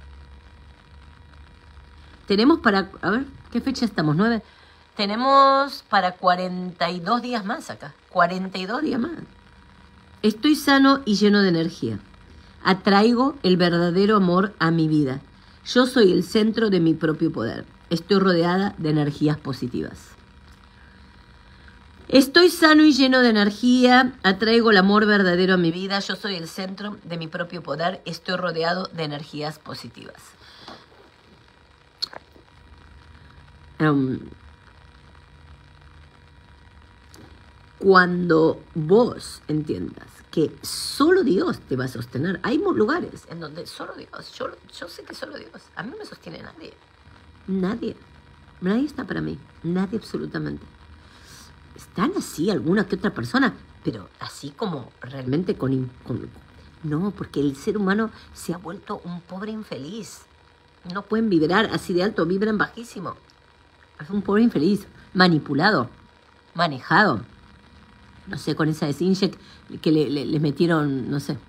Tenemos para, a ver, ¿qué fecha estamos? 9. Tenemos para 42 días más acá. 42 días más. Estoy sano y lleno de energía. Atraigo el verdadero amor a mi vida. Yo soy el centro de mi propio poder. Estoy rodeada de energías positivas. Estoy sano y lleno de energía, atraigo el amor verdadero a mi vida, yo soy el centro de mi propio poder, estoy rodeado de energías positivas. Cuando vos entiendas que solo Dios te va a sostener, hay lugares en donde solo Dios, yo sé que solo Dios, a mí no me sostiene nadie, nadie está para mí, nadie absolutamente. Están así alguna que otra persona, pero así como realmente no, porque el ser humano se ha vuelto un pobre infeliz. No pueden vibrar así de alto, vibran bajísimo. Es un pobre infeliz, manipulado, manejado. No sé, con esa desinject que le metieron, no sé.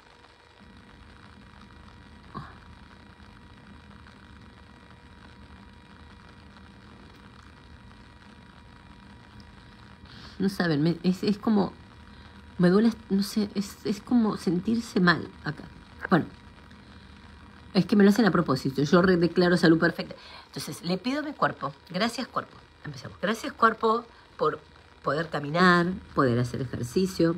No saben, es como, me duele, no sé, es como sentirse mal acá. Bueno, es que me lo hacen a propósito, yo declaro salud perfecta. Entonces, le pido a mi cuerpo, gracias cuerpo, empezamos. Gracias cuerpo por poder caminar, poder hacer ejercicio,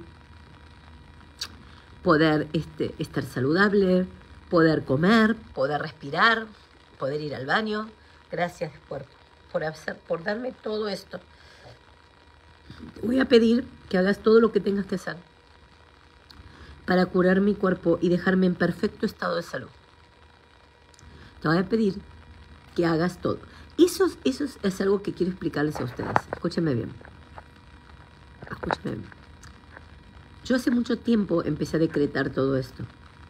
poder estar saludable, poder comer, poder respirar, poder ir al baño. Gracias cuerpo por darme todo esto. Te voy a pedir que hagas todo lo que tengas que hacer para curar mi cuerpo y dejarme en perfecto estado de salud. Te voy a pedir que hagas todo. Eso es algo que quiero explicarles a ustedes. Escúchenme bien. Escúchenme bien. Yo hace mucho tiempo empecé a decretar todo esto.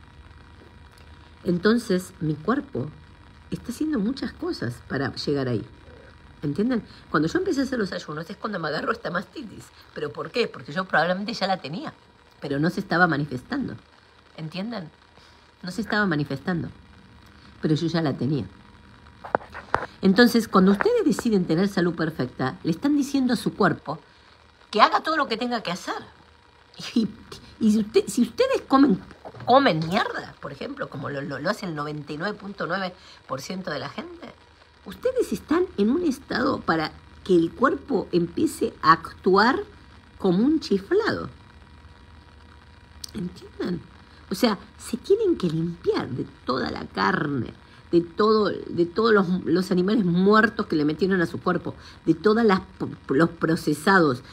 Entonces, mi cuerpo está haciendo muchas cosas para llegar ahí. ¿Entienden? Cuando yo empecé a hacer los ayunos es cuando me agarró esta mastitis. ¿Pero por qué? Porque yo probablemente ya la tenía, pero no se estaba manifestando. ¿Entienden? No se estaba manifestando, pero yo ya la tenía. Entonces, cuando ustedes deciden tener salud perfecta, le están diciendo a su cuerpo que haga todo lo que tenga que hacer. Y si ustedes comen mierda, por ejemplo, como lo hace el 99.9% de la gente, ustedes están en un estado para que el cuerpo empiece a actuar como un chiflado. ¿Entienden? O sea, se tienen que limpiar de toda la carne, de todos los animales muertos que le metieron a su cuerpo, de todos los procesados,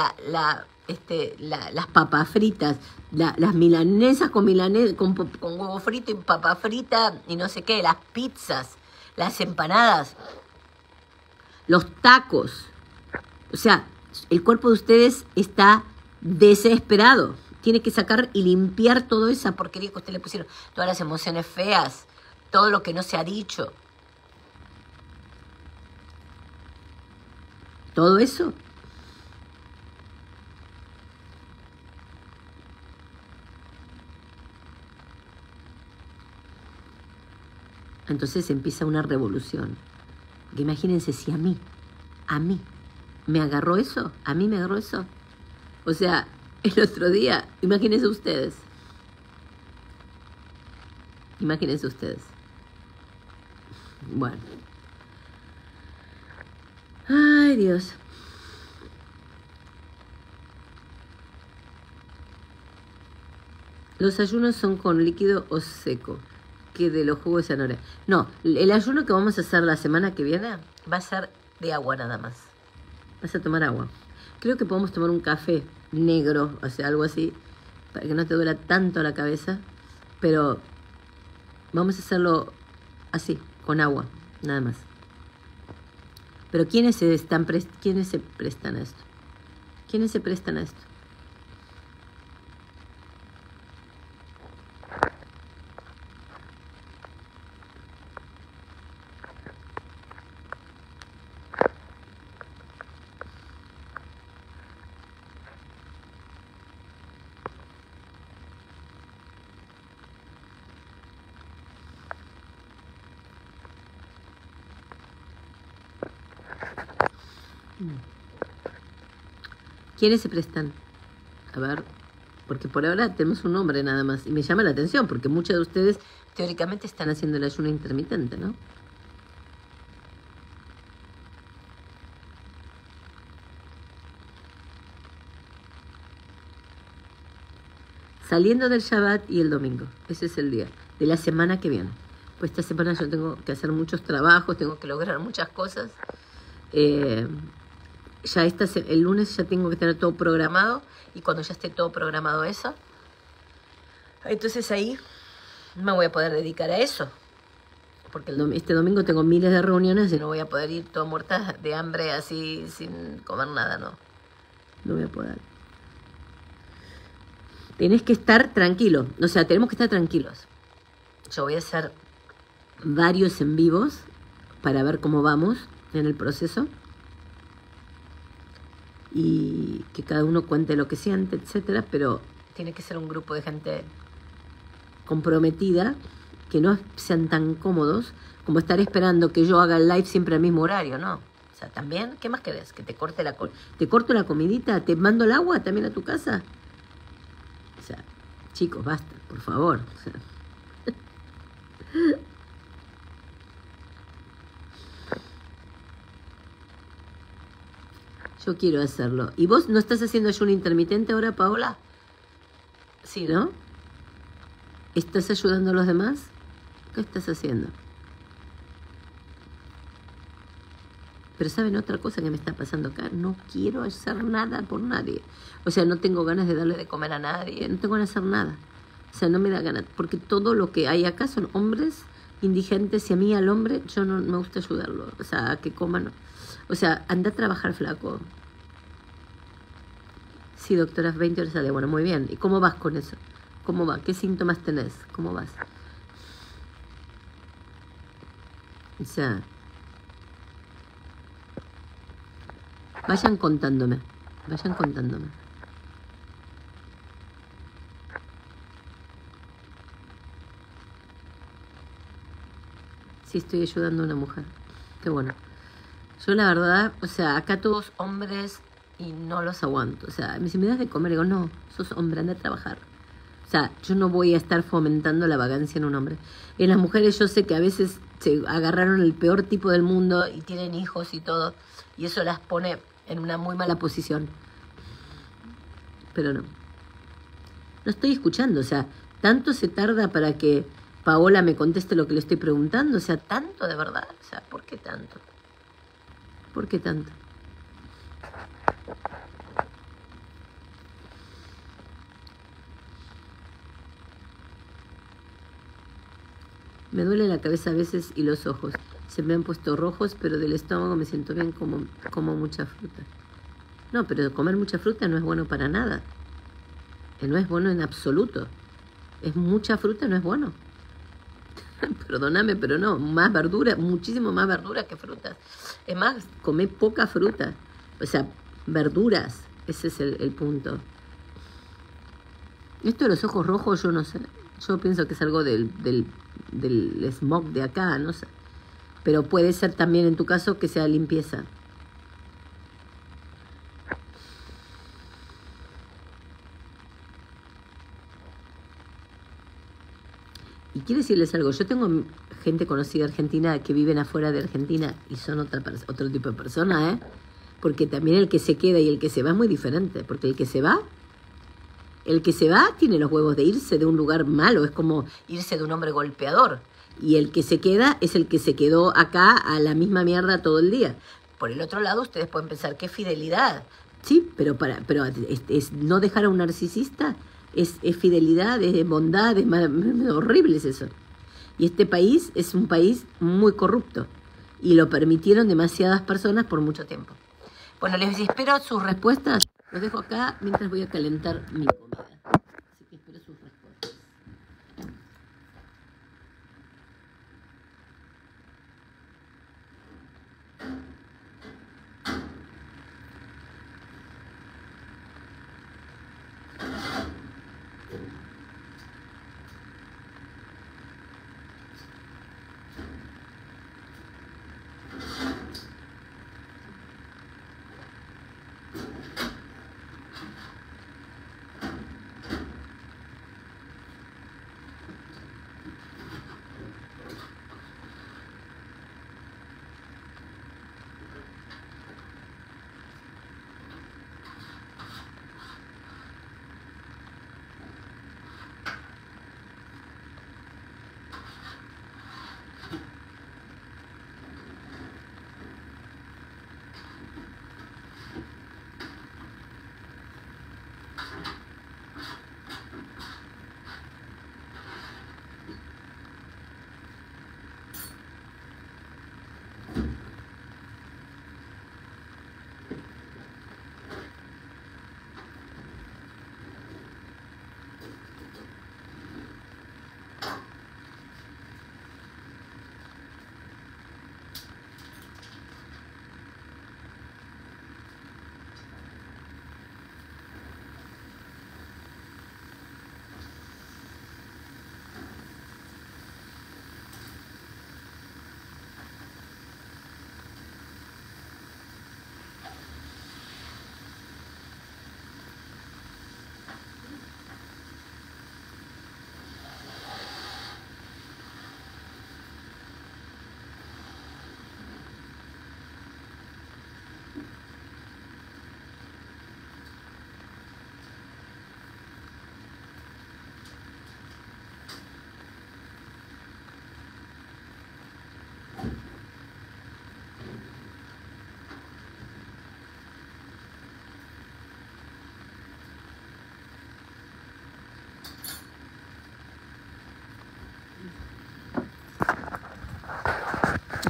las papas fritas, las milanesas con huevo frito y papa frita y no sé qué, las pizzas, las empanadas, los tacos. O sea, el cuerpo de ustedes está desesperado. Tiene que sacar y limpiar toda esa porquería que ustedes le pusieron, todas las emociones feas, todo lo que no se ha dicho. Todo eso. Entonces empieza una revolución. Porque imagínense si a mí me agarró eso, O sea, el otro día, imagínense ustedes. Bueno. Ay, Dios. Los ayunos son con líquido o seco, que de los jugos de zanahoria. No, el ayuno que vamos a hacer la semana que viene va a ser de agua nada más. Vas a tomar agua. Creo que podemos tomar un café negro, o sea, algo así, para que no te duela tanto la cabeza. Pero vamos a hacerlo así, con agua, nada más. Pero ¿quiénes se prestan a esto? ¿Quiénes se prestan a esto? ¿Quiénes se prestan? A ver, porque por ahora tenemos un nombre nada más. Y me llama la atención, porque muchos de ustedes teóricamente están haciendo el ayuno intermitente, ¿no? Saliendo del Shabbat y el domingo. Ese es el día de la semana que viene. Pues esta semana yo tengo que hacer muchos trabajos, tengo que lograr muchas cosas. Ya el lunes ya tengo que tener todo programado, y cuando ya esté todo programado eso, entonces ahí me voy a poder dedicar a eso, porque este domingo tengo miles de reuniones y no voy a poder ir todo muerta de hambre así sin comer nada, no voy a poder. Tenés que estar tranquilo, o sea, tenemos que estar tranquilos. Yo voy a hacer varios en vivos para ver cómo vamos en el proceso y que cada uno cuente lo que siente, etcétera, pero tiene que ser un grupo de gente comprometida, que no sean tan cómodos como estar esperando que yo haga el live siempre al mismo horario, ¿no? O sea, también, ¿qué más querés? ¿Que te corte te corto la comidita? ¿Te mando el agua también a tu casa? O sea, chicos, basta, por favor. O sea. Yo quiero hacerlo. ¿Y vos no estás haciendo ayuno intermitente ahora, Paola? Sí, ¿no? ¿Estás ayudando a los demás? ¿Qué estás haciendo? Pero ¿saben otra cosa que me está pasando acá? No quiero hacer nada por nadie. O sea, no tengo ganas de darle de comer a nadie. No tengo ganas de hacer nada. O sea, no me da ganas. Porque todo lo que hay acá son hombres indigentes, y a mí, al hombre, yo no me gusta ayudarlo. O sea, a que coman. O sea, anda a trabajar, flaco. Sí, doctora, 20 horas sale. Bueno, muy bien. ¿Y cómo vas con eso? ¿Cómo va? ¿Qué síntomas tenés? ¿Cómo vas? O sea, vayan contándome. Vayan contándome. Sí, estoy ayudando a una mujer. Qué bueno. Yo la verdad, o sea, acá todos hombres y no los aguanto. O sea, si me das de comer, digo, no, sos hombre, anda a trabajar. O sea, yo no voy a estar fomentando la vagancia en un hombre. En las mujeres yo sé que a veces se agarraron el peor tipo del mundo y tienen hijos y todo, y eso las pone en una muy mala posición. Pero no. No estoy escuchando, o sea, tanto se tarda para que Paola me conteste lo que le estoy preguntando, o sea, tanto de verdad, o sea, ¿por qué tanto? ¿Por qué tanto? Me duele la cabeza a veces y los ojos. Se me han puesto rojos, pero del estómago me siento bien, como mucha fruta. No, pero comer mucha fruta no es bueno para nada. No es bueno en absoluto. Es mucha fruta, no es bueno. Perdóname, pero no. Más verdura, muchísimo más verdura que frutas. Es más, come poca fruta. O sea, verduras. Ese es el punto. Esto de los ojos rojos, yo no sé. Yo pienso que es algo del smog de acá, no sé. Pero puede ser también en tu caso que sea limpieza. Y quiero decirles algo, yo tengo gente conocida argentina que viven afuera de Argentina y son otro tipo de persona, ¿eh? Porque también el que se queda y el que se va es muy diferente, porque el que se va tiene los huevos de irse de un lugar malo, es como irse de un hombre golpeador. Y el que se queda es el que se quedó acá a la misma mierda todo el día. Por el otro lado, ustedes pueden pensar, qué fidelidad. Sí, pero es no dejar a un narcisista es fidelidad, es bondad, es horrible es eso. Y este país es un país muy corrupto. Y lo permitieron demasiadas personas por mucho tiempo. Bueno, les espero sus respuestas. Los dejo acá mientras voy a calentar mi comida. Así que espero sus respuestas.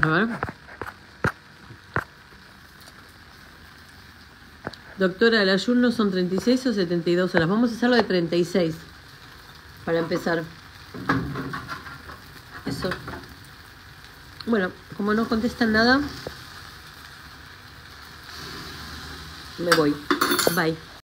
A ver. Doctora, el ayuno son 36 o 72 horas. Vamos a hacerlo de 36 para empezar. Eso. Bueno, como no contestan nada, me voy. Bye.